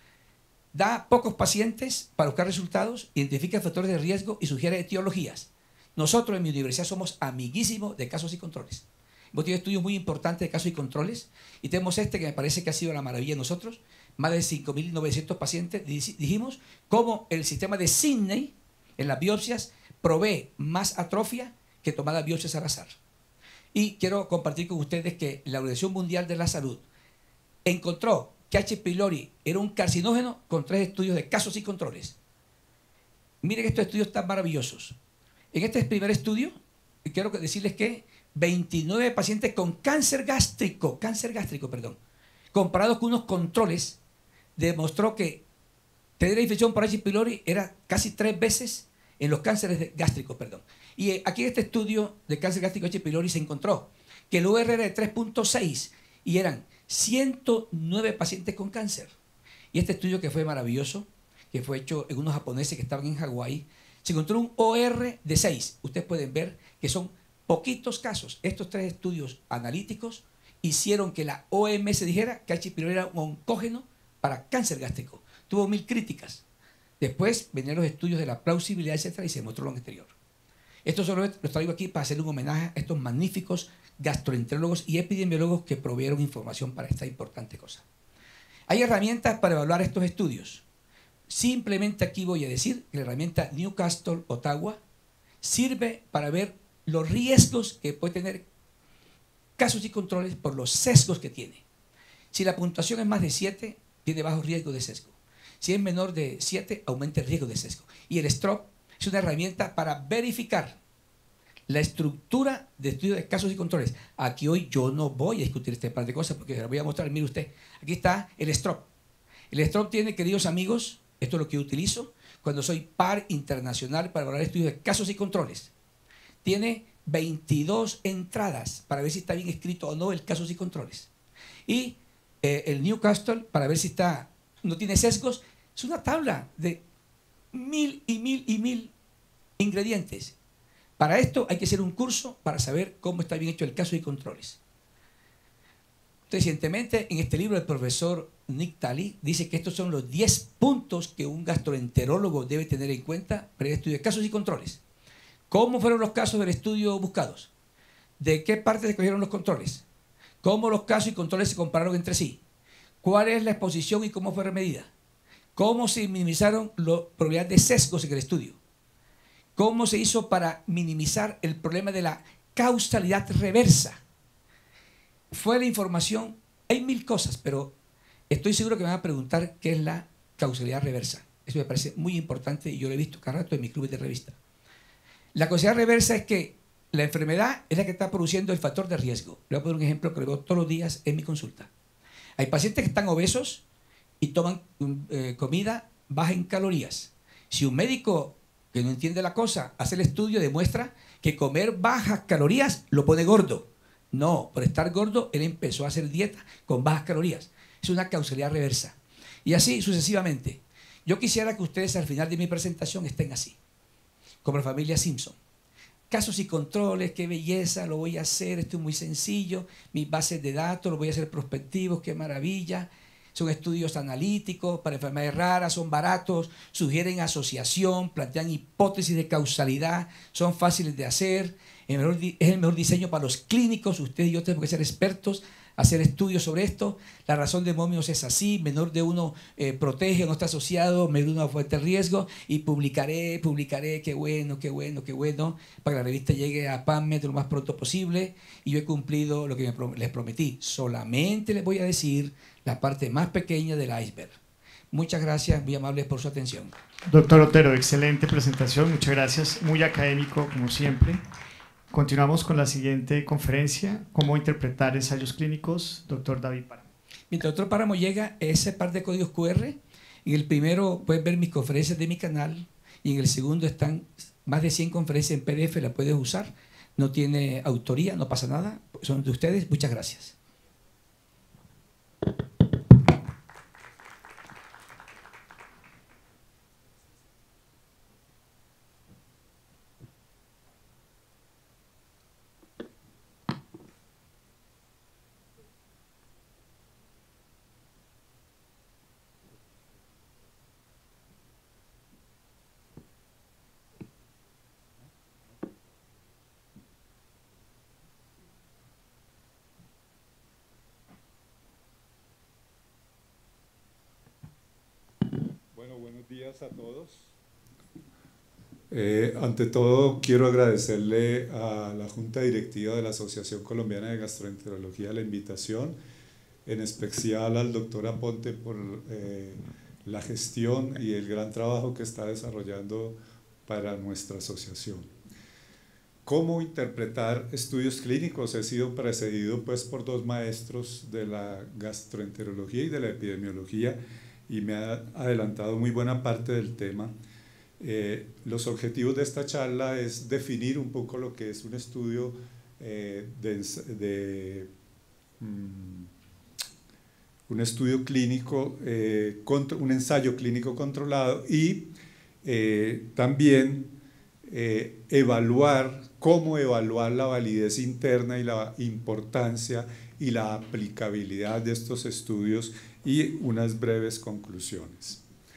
Da pocos pacientes para buscar resultados, identifica factores de riesgo y sugiere etiologías. Nosotros en mi universidad somos amiguísimos de casos y controles. Hemos tenido estudios muy importantes de casos y controles y tenemos este que me parece que ha sido la maravilla de nosotros. Más de 5.900 pacientes, dijimos cómo el sistema de Sidney en las biopsias provee más atrofia que tomadas biopsias al azar. Y quiero compartir con ustedes que la Organización Mundial de la Salud encontró que H. pylori era un carcinógeno con 3 estudios de casos y controles. Miren estos estudios tan maravillosos. En este primer estudio, quiero decirles que 29 pacientes con cáncer gástrico, comparados con unos controles, demostró que tener la infección por H. pylori era casi 3 veces en los cánceres gástricos, Y aquí en este estudio de cáncer gástrico H. pylori se encontró que el OR era de 3.6 y eran 109 pacientes con cáncer. Y este estudio que fue maravilloso, que fue hecho en unos japoneses que estaban en Hawái, se encontró un OR de 6. Ustedes pueden ver que son poquitos casos. Estos 3 estudios analíticos hicieron que la OMS dijera que H. pylori era un oncógeno para cáncer gástrico. tuvo 1000 críticas. Después venían los estudios de la plausibilidad, etcétera, y se mostró lo anterior. Esto solo lo traigo aquí para hacer un homenaje a estos magníficos gastroenterólogos y epidemiólogos que provieron información para esta importante cosa. Hay herramientas para evaluar estos estudios. Simplemente aquí voy a decir que la herramienta Newcastle Ottawa sirve para ver los riesgos que puede tener casos y controles por los sesgos que tiene. Si la puntuación es más de 7, tiene bajo riesgo de sesgo. Si es menor de 7, aumenta el riesgo de sesgo. Y el STROP es una herramienta para verificar la estructura de estudio de casos y controles. Aquí hoy yo no voy a discutir este par de cosas porque se lo voy a mostrar. Mire usted, aquí está el STROP. El STROP tiene, queridos amigos, esto es lo que yo utilizo cuando soy par internacional para evaluar estudios de casos y controles. Tiene 22 entradas para ver si está bien escrito o no el casos y controles. Y el Newcastle para ver si no tiene sesgos. Es una tabla de 1000 y 1000 y 1000 ingredientes. Para esto hay que hacer un curso para saber cómo está bien hecho el caso y controles. Recientemente, en este libro, el profesor Nick Talley dice que estos son los 10 puntos que un gastroenterólogo debe tener en cuenta para el estudio de casos y controles. ¿Cómo fueron los casos del estudio buscados? ¿De qué parte se cogieron los controles? ¿Cómo los casos y controles se compararon entre sí? ¿Cuál es la exposición y cómo fue remedida? ¿Cómo se minimizaron las probabilidades de sesgos en el estudio? ¿Cómo se hizo para minimizar el problema de la causalidad reversa? Fue la información, hay 1000 cosas, pero estoy seguro que me van a preguntar qué es la causalidad reversa. Eso me parece muy importante y yo lo he visto cada rato en mis clubes de revista. La causalidad reversa es que la enfermedad es la que está produciendo el factor de riesgo. Le voy a poner un ejemplo que lo veo todos los días en mi consulta. Hay pacientes que están obesos y toman comida baja en calorías. Si un médico que no entiende la cosa hace el estudio, demuestra que comer bajas calorías lo pone gordo. No, por estar gordo, él empezó a hacer dieta con bajas calorías. Es una causalidad reversa. Y así sucesivamente. Yo quisiera que ustedes al final de mi presentación estén así, como la familia Simpson. Casos y controles, qué belleza, lo voy a hacer, esto es muy sencillo. Mis bases de datos, lo voy a hacer prospectivos, qué maravilla. Son estudios analíticos para enfermedades raras, son baratos, sugieren asociación, plantean hipótesis de causalidad, son fáciles de hacer, es el mejor diseño para los clínicos. Ustedes y yo tenemos que ser expertos, hacer estudios sobre esto. La razón de momios es así, menor de 1 protege, no está asociado, menor de 1 fuerte riesgo, y publicaré, qué bueno, para que la revista llegue a PubMed lo más pronto posible, y yo he cumplido lo que les prometí. Solamente les voy a decir la parte más pequeña del iceberg. Muchas gracias, muy amables por su atención. Doctor Otero, excelente presentación, muchas gracias, muy académico como siempre. Continuamos con la siguiente conferencia, cómo interpretar ensayos clínicos, doctor David Páramo. Mientras el doctor Páramo llega, ese par de códigos QR, en el primero puedes ver mis conferencias de mi canal y en el segundo están más de 100 conferencias en PDF, la puedes usar, no tiene autoría, no pasa nada, son de ustedes, muchas gracias. Bueno, buenos días a todos. Ante todo, quiero agradecerle a la Junta Directiva de la Asociación Colombiana de Gastroenterología la invitación, en especial al doctor Aponte por la gestión y el gran trabajo que está desarrollando para nuestra asociación. ¿Cómo interpretar estudios clínicos? He sido precedido pues, por 2 maestros de la gastroenterología y de la epidemiología, y me ha adelantado muy buena parte del tema. Los objetivos de esta charla es definir un poco lo que es un estudio un estudio clínico, un ensayo clínico controlado, y también cómo evaluar la validez interna y la importancia y la aplicabilidad de estos estudios, y unas breves conclusiones.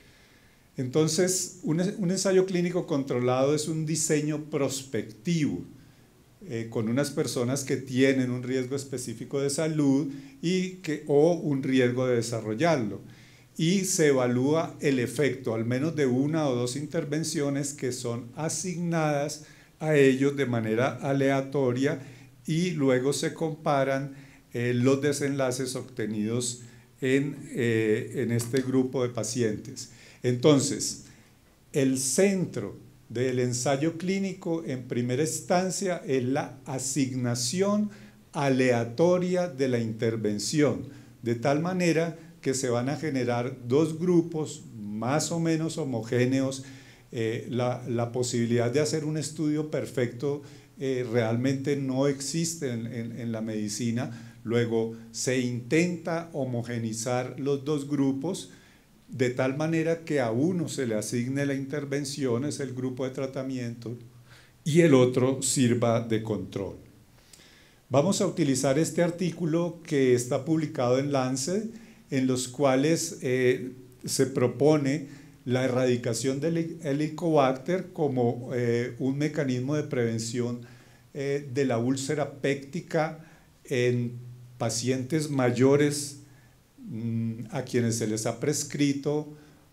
Entonces, un ensayo clínico controlado es un diseño prospectivo con unas personas que tienen un riesgo específico de salud o un riesgo de desarrollarlo. Y se evalúa el efecto, al menos de una o dos intervenciones que son asignadas a ellos de manera aleatoria, y luego se comparan los desenlaces obtenidos en este grupo de pacientes. Entonces, el centro del ensayo clínico en primera instancia es la asignación aleatoria de la intervención, de tal manera que se van a generar dos grupos más o menos homogéneos. La posibilidad de hacer un estudio perfecto realmente no existe en la medicina. Luego se intenta homogenizar los dos grupos de tal manera que a uno se le asigne la intervención, es el grupo de tratamiento, y el otro sirva de control. Vamos a utilizar este artículo que está publicado en Lancet, en los cuales se propone la erradicación del Helicobacter como un mecanismo de prevención de la úlcera péptica en pacientes mayores a quienes se les ha prescrito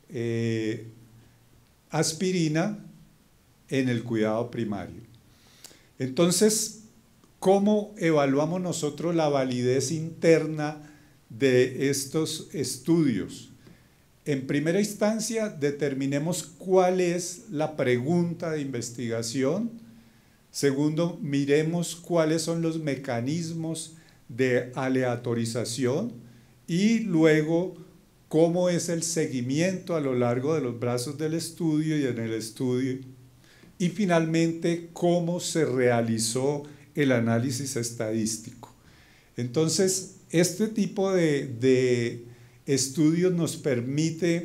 aspirina en el cuidado primario. Entonces, ¿cómo evaluamos nosotros la validez interna de estos estudios? En primera instancia, determinemos cuál es la pregunta de investigación. Segundo, miremos cuáles son los mecanismos de aleatorización, y luego cómo es el seguimiento a lo largo de los brazos del estudio y en el estudio. Y finalmente, cómo se realizó el análisis estadístico. Entonces, este tipo de estudios nos permite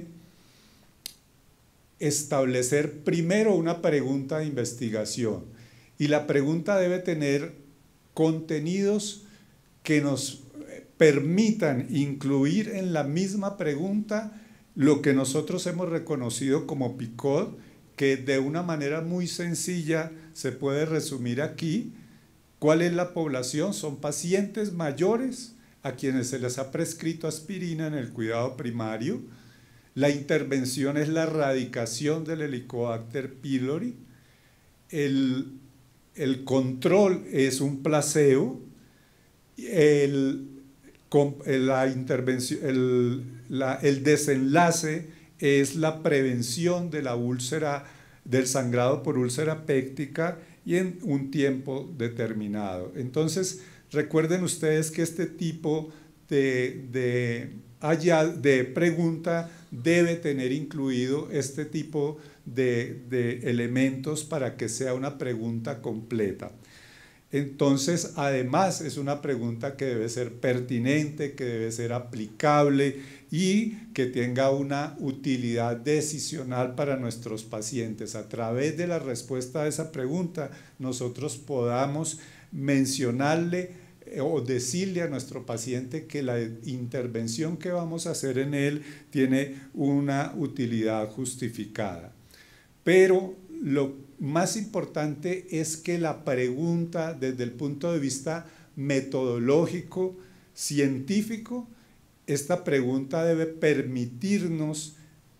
establecer primero una pregunta de investigación, y la pregunta debe tener contenidos que nos permitan incluir en la misma pregunta lo que nosotros hemos reconocido como PICOD, que de una manera muy sencilla se puede resumir aquí. ¿Cuál es la población? Son pacientes mayores a quienes se les ha prescrito aspirina en el cuidado primario. La intervención es la erradicación del Helicobacter pylori. El control es un placebo. El desenlace es la prevención de la úlcera, del sangrado por úlcera péptica, y en un tiempo determinado. Entonces, recuerden ustedes que este tipo de pregunta debe tener incluido este tipo de elementos para que sea una pregunta completa. Entonces, además, es una pregunta que debe ser pertinente, que debe ser aplicable y que tenga una utilidad decisional para nuestros pacientes. A través de la respuesta a esa pregunta, nosotros podamos mencionarle o decirle a nuestro paciente que la intervención que vamos a hacer en él tiene una utilidad justificada. Pero lo más importante es que la pregunta, desde el punto de vista metodológico, científico, esta pregunta debe permitirnos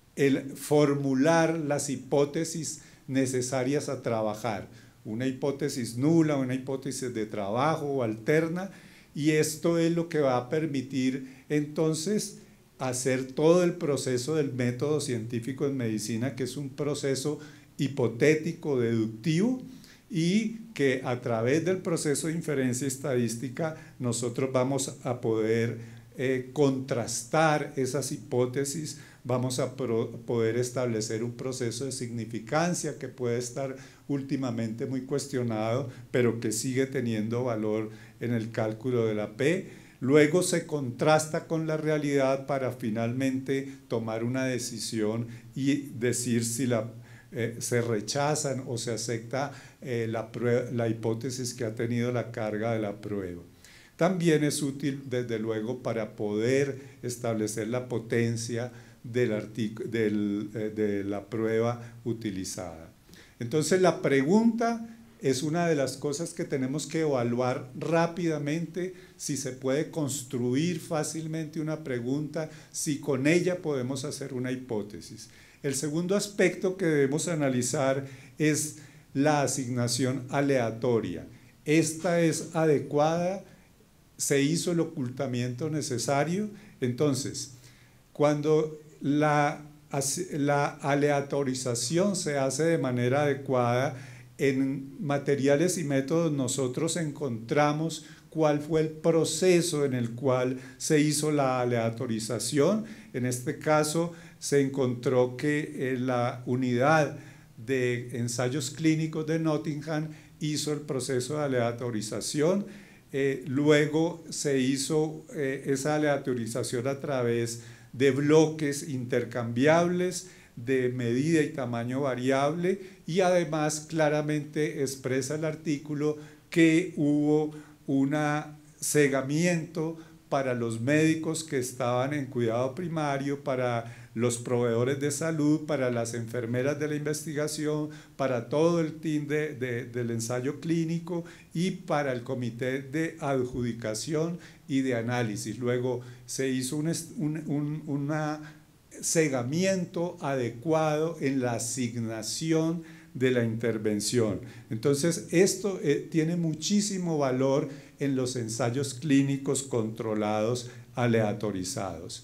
formular las hipótesis necesarias a trabajar. Una hipótesis nula, una hipótesis de trabajo o alterna, y esto es lo que va a permitir entonces hacer todo el proceso del método científico en medicina, que es un proceso hipotético, deductivo, y que a través del proceso de inferencia estadística nosotros vamos a poder contrastar esas hipótesis, vamos a poder establecer un proceso de significancia que puede estar últimamente muy cuestionado, pero que sigue teniendo valor en el cálculo de la P. Luego se contrasta con la realidad para finalmente tomar una decisión y decir si se rechazan o se acepta la hipótesis que ha tenido la carga de la prueba. También es útil, desde luego, para poder establecer la potencia de la prueba utilizada. Entonces la pregunta es una de las cosas que tenemos que evaluar rápidamente, si se puede construir fácilmente una pregunta, si con ella podemos hacer una hipótesis. El segundo aspecto que debemos analizar es la asignación aleatoria. Esta es adecuada, se hizo el ocultamiento necesario. Entonces, cuando la aleatorización se hace de manera adecuada, en materiales y métodos nosotros encontramos cuál fue el proceso en el cual se hizo la aleatorización. En este caso se encontró que la unidad de ensayos clínicos de Nottingham hizo el proceso de aleatorización. Luego se hizo esa aleatorización a través de bloques intercambiables de medida y tamaño variable, y además claramente expresa el artículo que hubo un cegamiento para los médicos que estaban en cuidado primario, para los proveedores de salud, para las enfermeras de la investigación, para todo el team del ensayo clínico y para el comité de adjudicación y de análisis. Luego se hizo un cegamiento adecuado en la asignación de la intervención. Entonces, esto tiene muchísimo valor en los ensayos clínicos controlados aleatorizados.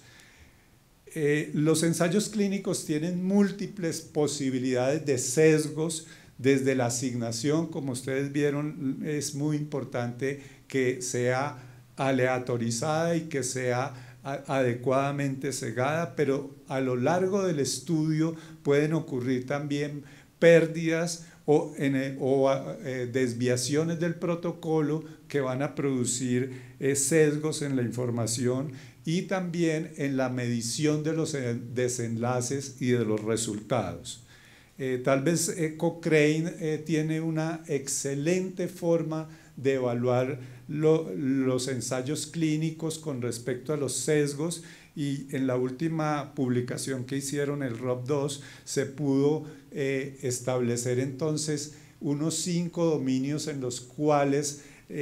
Los ensayos clínicos tienen múltiples posibilidades de sesgos desde la asignación. Como ustedes vieron, es muy importante que sea aleatorizada y que sea adecuadamente cegada, pero a lo largo del estudio pueden ocurrir también pérdidas o desviaciones del protocolo que van a producir sesgos en la información y también en la medición de los desenlaces y de los resultados. Tal vez Cochrane tiene una excelente forma de evaluar los ensayos clínicos con respecto a los sesgos, y en la última publicación que hicieron, el ROP2, se pudo establecer entonces unos 5 dominios en los cuales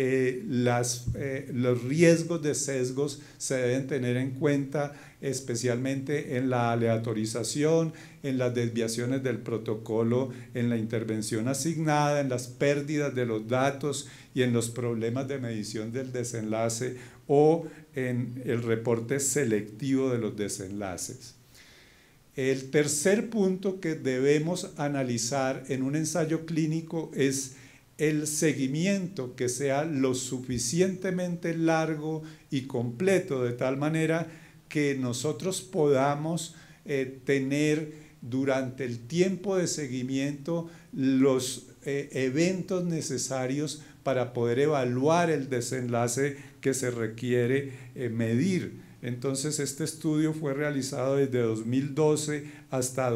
los riesgos de sesgos se deben tener en cuenta, especialmente en la aleatorización, en las desviaciones del protocolo, en la intervención asignada, en las pérdidas de los datos y en los problemas de medición del desenlace o en el reporte selectivo de los desenlaces. El tercer punto que debemos analizar en un ensayo clínico es el seguimiento, que sea lo suficientemente largo y completo, de tal manera que nosotros podamos tener durante el tiempo de seguimiento los eventos necesarios para poder evaluar el desenlace que se requiere medir. Entonces, este estudio fue realizado desde 2012 hasta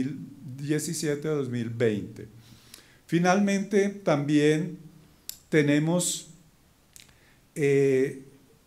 2017-2020. Finalmente, también tenemos que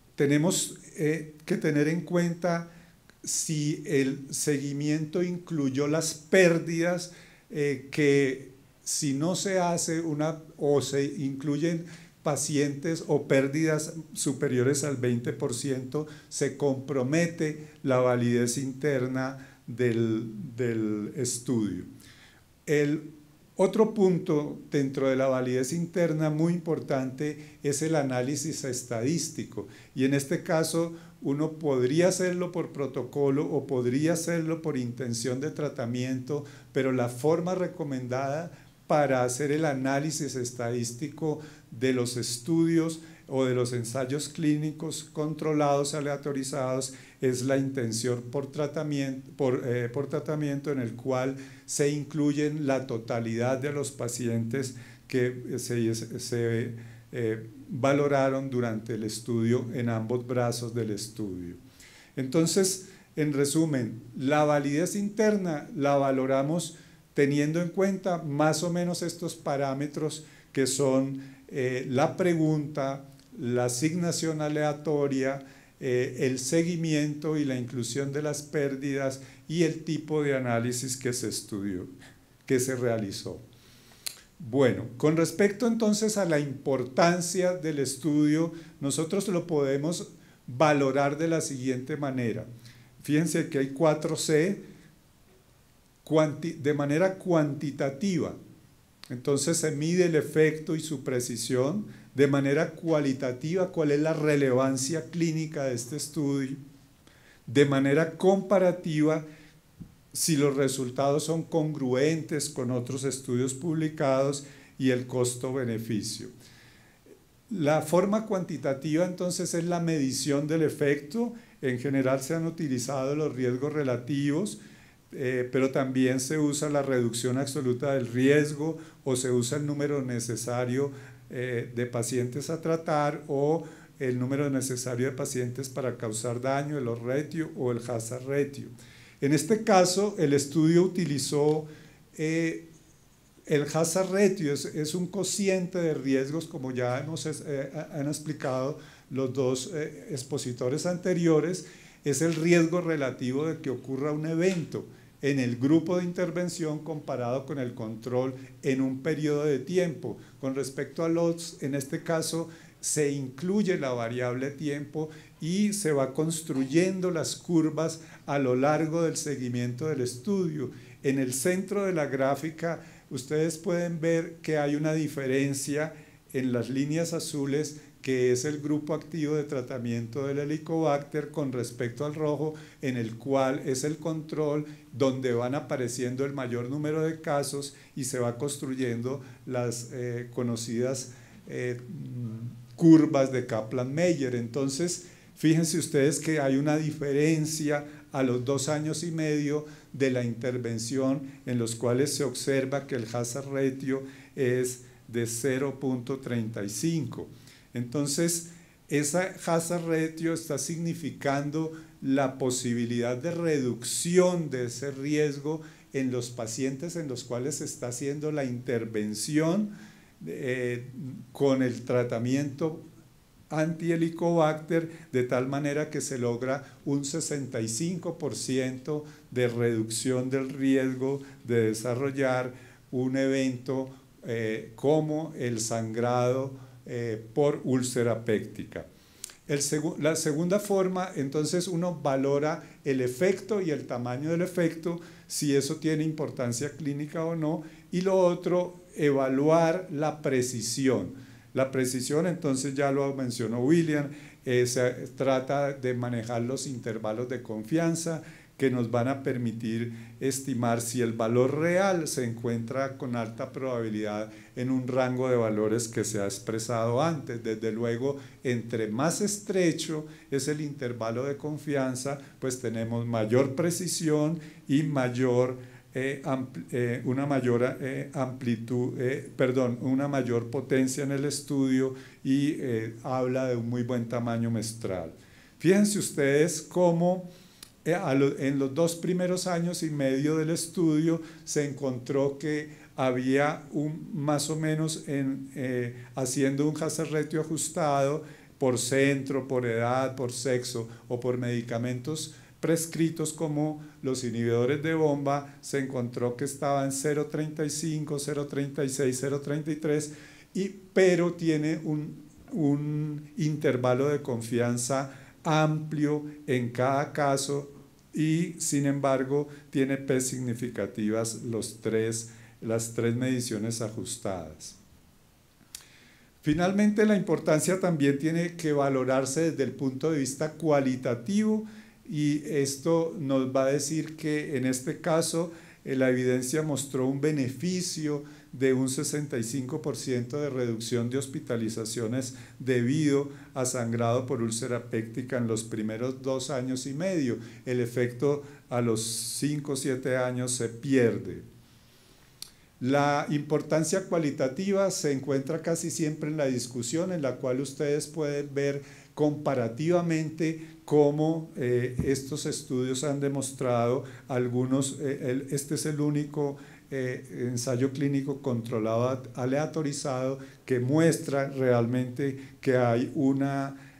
tener en cuenta si el seguimiento incluyó las pérdidas, que si no se hace o se incluyen pacientes o pérdidas superiores al 20%, se compromete la validez interna del estudio. El otro punto dentro de la validez interna muy importante es el análisis estadístico, y en este caso uno podría hacerlo por protocolo o podría hacerlo por intención de tratamiento, pero la forma recomendada para hacer el análisis estadístico de los estudios o de los ensayos clínicos controlados, aleatorizados, es la intención por tratamiento, en el cual se incluyen la totalidad de los pacientes que se valoraron durante el estudio en ambos brazos del estudio. Entonces, en resumen, la validez interna la valoramos teniendo en cuenta más o menos estos parámetros que son la pregunta, la asignación aleatoria, el seguimiento y la inclusión de las pérdidas y el tipo de análisis que se estudió, que se realizó. Bueno, con respecto entonces a la importancia del estudio, nosotros lo podemos valorar de la siguiente manera. Fíjense que hay 4C de manera cuantitativa. Entonces se mide el efecto y su precisión. De manera cualitativa, cuál es la relevancia clínica de este estudio. De manera comparativa, si los resultados son congruentes con otros estudios publicados y el costo-beneficio. La forma cuantitativa entonces es la medición del efecto. En general se han utilizado los riesgos relativos, pero también se usa la reducción absoluta del riesgo o se usa el número necesario de pacientes a tratar o el número necesario de pacientes para causar daño, el odds ratio o el hazard ratio. En este caso, el estudio utilizó el hazard ratio, es un cociente de riesgos, como ya han explicado los dos expositores anteriores, es el riesgo relativo de que ocurra un evento en el grupo de intervención comparado con el control en un periodo de tiempo. Con respecto a odds, en este caso se incluye la variable tiempo y se va construyendo las curvas a lo largo del seguimiento del estudio. En el centro de la gráfica ustedes pueden ver que hay una diferencia en las líneas azules, que es el grupo activo de tratamiento del Helicobacter con respecto al rojo, en el cual es el control, donde van apareciendo el mayor número de casos y se va construyendo las conocidas curvas de Kaplan-Meier. Entonces, fíjense ustedes que hay una diferencia a los 2 años y medio de la intervención, en los cuales se observa que el hazard ratio es de 0.35. Entonces, esa hazard ratio está significando la posibilidad de reducción de ese riesgo en los pacientes en los cuales se está haciendo la intervención con el tratamiento anti-Helicobacter, de tal manera que se logra un 65% de reducción del riesgo de desarrollar un evento como el sangrado por úlcera péptica. La segunda forma, entonces uno valora el efecto y el tamaño del efecto, si eso tiene importancia clínica o no, y lo otro, evaluar la precisión. La precisión, entonces ya lo mencionó William, se trata de manejar los intervalos de confianza que nos van a permitir estimar si el valor real se encuentra con alta probabilidad en un rango de valores que se ha expresado antes. Desde luego, entre más estrecho es el intervalo de confianza, pues tenemos mayor precisión y una mayor potencia en el estudio y habla de un muy buen tamaño muestral. Fíjense ustedes cómo en los 2 primeros años y medio del estudio se encontró que había más o menos haciendo un hazard ratio ajustado por centro, por edad, por sexo o por medicamentos prescritos como los inhibidores de bomba, se encontró que estaba en 0.35, 0.36, 0.33, pero tiene un intervalo de confianza amplio en cada caso y sin embargo tiene P significativas las tres mediciones ajustadas. Finalmente, la importancia también tiene que valorarse desde el punto de vista cualitativo, y esto nos va a decir que en este caso la evidencia mostró un beneficio de un 65% de reducción de hospitalizaciones debido a sangrado por úlcera péptica en los primeros 2 años y medio. El efecto a los 5 o 7 años se pierde. La importancia cualitativa se encuentra casi siempre en la discusión, en la cual ustedes pueden ver comparativamente cómo estos estudios han demostrado algunos, este es el único ensayo clínico controlado aleatorizado que muestra realmente que hay una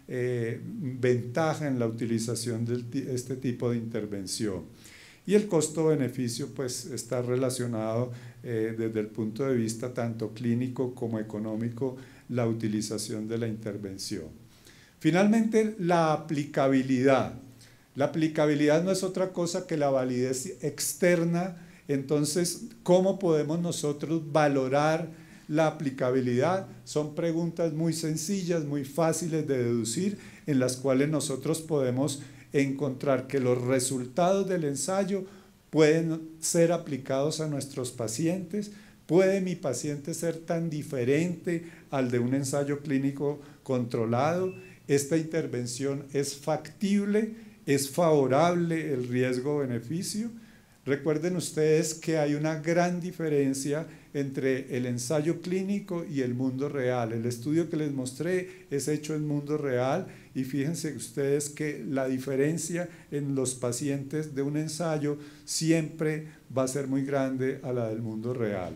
ventaja en la utilización de este tipo de intervención. Y el costo-beneficio pues está relacionado desde el punto de vista tanto clínico como económico, la utilización de la intervención. Finalmente, la aplicabilidad. La aplicabilidad no es otra cosa que la validez externa. Entonces, ¿cómo podemos nosotros valorar la aplicabilidad? Son preguntas muy sencillas, muy fáciles de deducir, en las cuales nosotros podemos encontrar que los resultados del ensayo pueden ser aplicados a nuestros pacientes. ¿Puede mi paciente ser tan diferente al de un ensayo clínico controlado? ¿Esta intervención es factible? ¿Es favorable el riesgo-beneficio? Recuerden ustedes que hay una gran diferencia entre el ensayo clínico y el mundo real. El estudio que les mostré es hecho en mundo real y fíjense ustedes que la diferencia en los pacientes de un ensayo siempre va a ser muy grande a la del mundo real.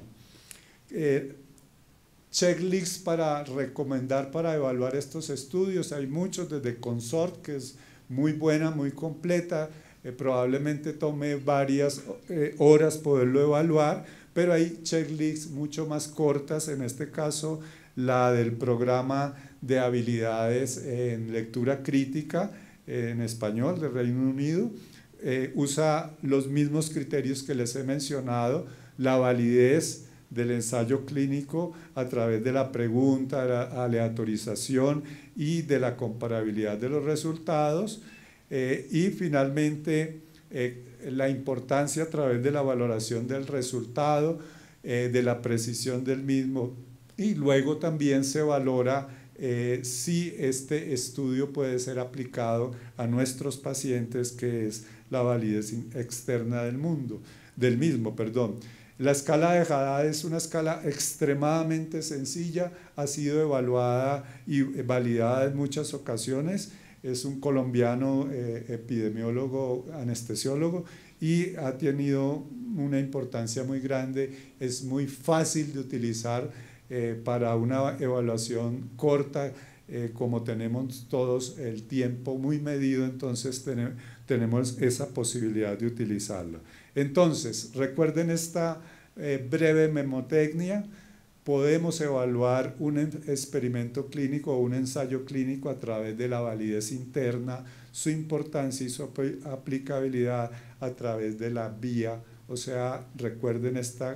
Checklist para recomendar para evaluar estos estudios. Hay muchos, desde CONSORT, que es muy buena, muy completa, probablemente tome varias horas poderlo evaluar, pero hay checklists mucho más cortas, en este caso la del programa de habilidades en lectura crítica en español del Reino Unido, usa los mismos criterios que les he mencionado, la validez del ensayo clínico a través de la pregunta, la aleatorización y de la comparabilidad de los resultados, y finalmente la importancia a través de la valoración del resultado, de la precisión del mismo, y luego también se valora si este estudio puede ser aplicado a nuestros pacientes, que es la validez externa del mismo. La escala de Haddad es una escala extremadamente sencilla, ha sido evaluada y validada en muchas ocasiones. Es un colombiano epidemiólogo, anestesiólogo, y ha tenido una importancia muy grande. Es muy fácil de utilizar para una evaluación corta, como tenemos todos el tiempo muy medido, entonces tenemos esa posibilidad de utilizarlo. Entonces, recuerden esta breve memotecnia. Podemos evaluar un experimento clínico o un ensayo clínico a través de la validez interna, su importancia y su aplicabilidad a través de la vía. O sea, recuerden esta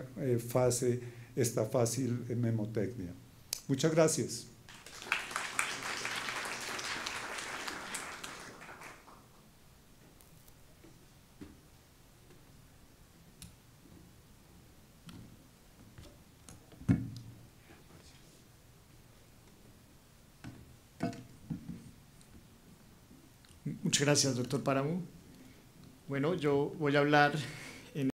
fácil memotecnia. Muchas gracias. Muchas gracias, doctor Páramo. Bueno, yo voy a hablar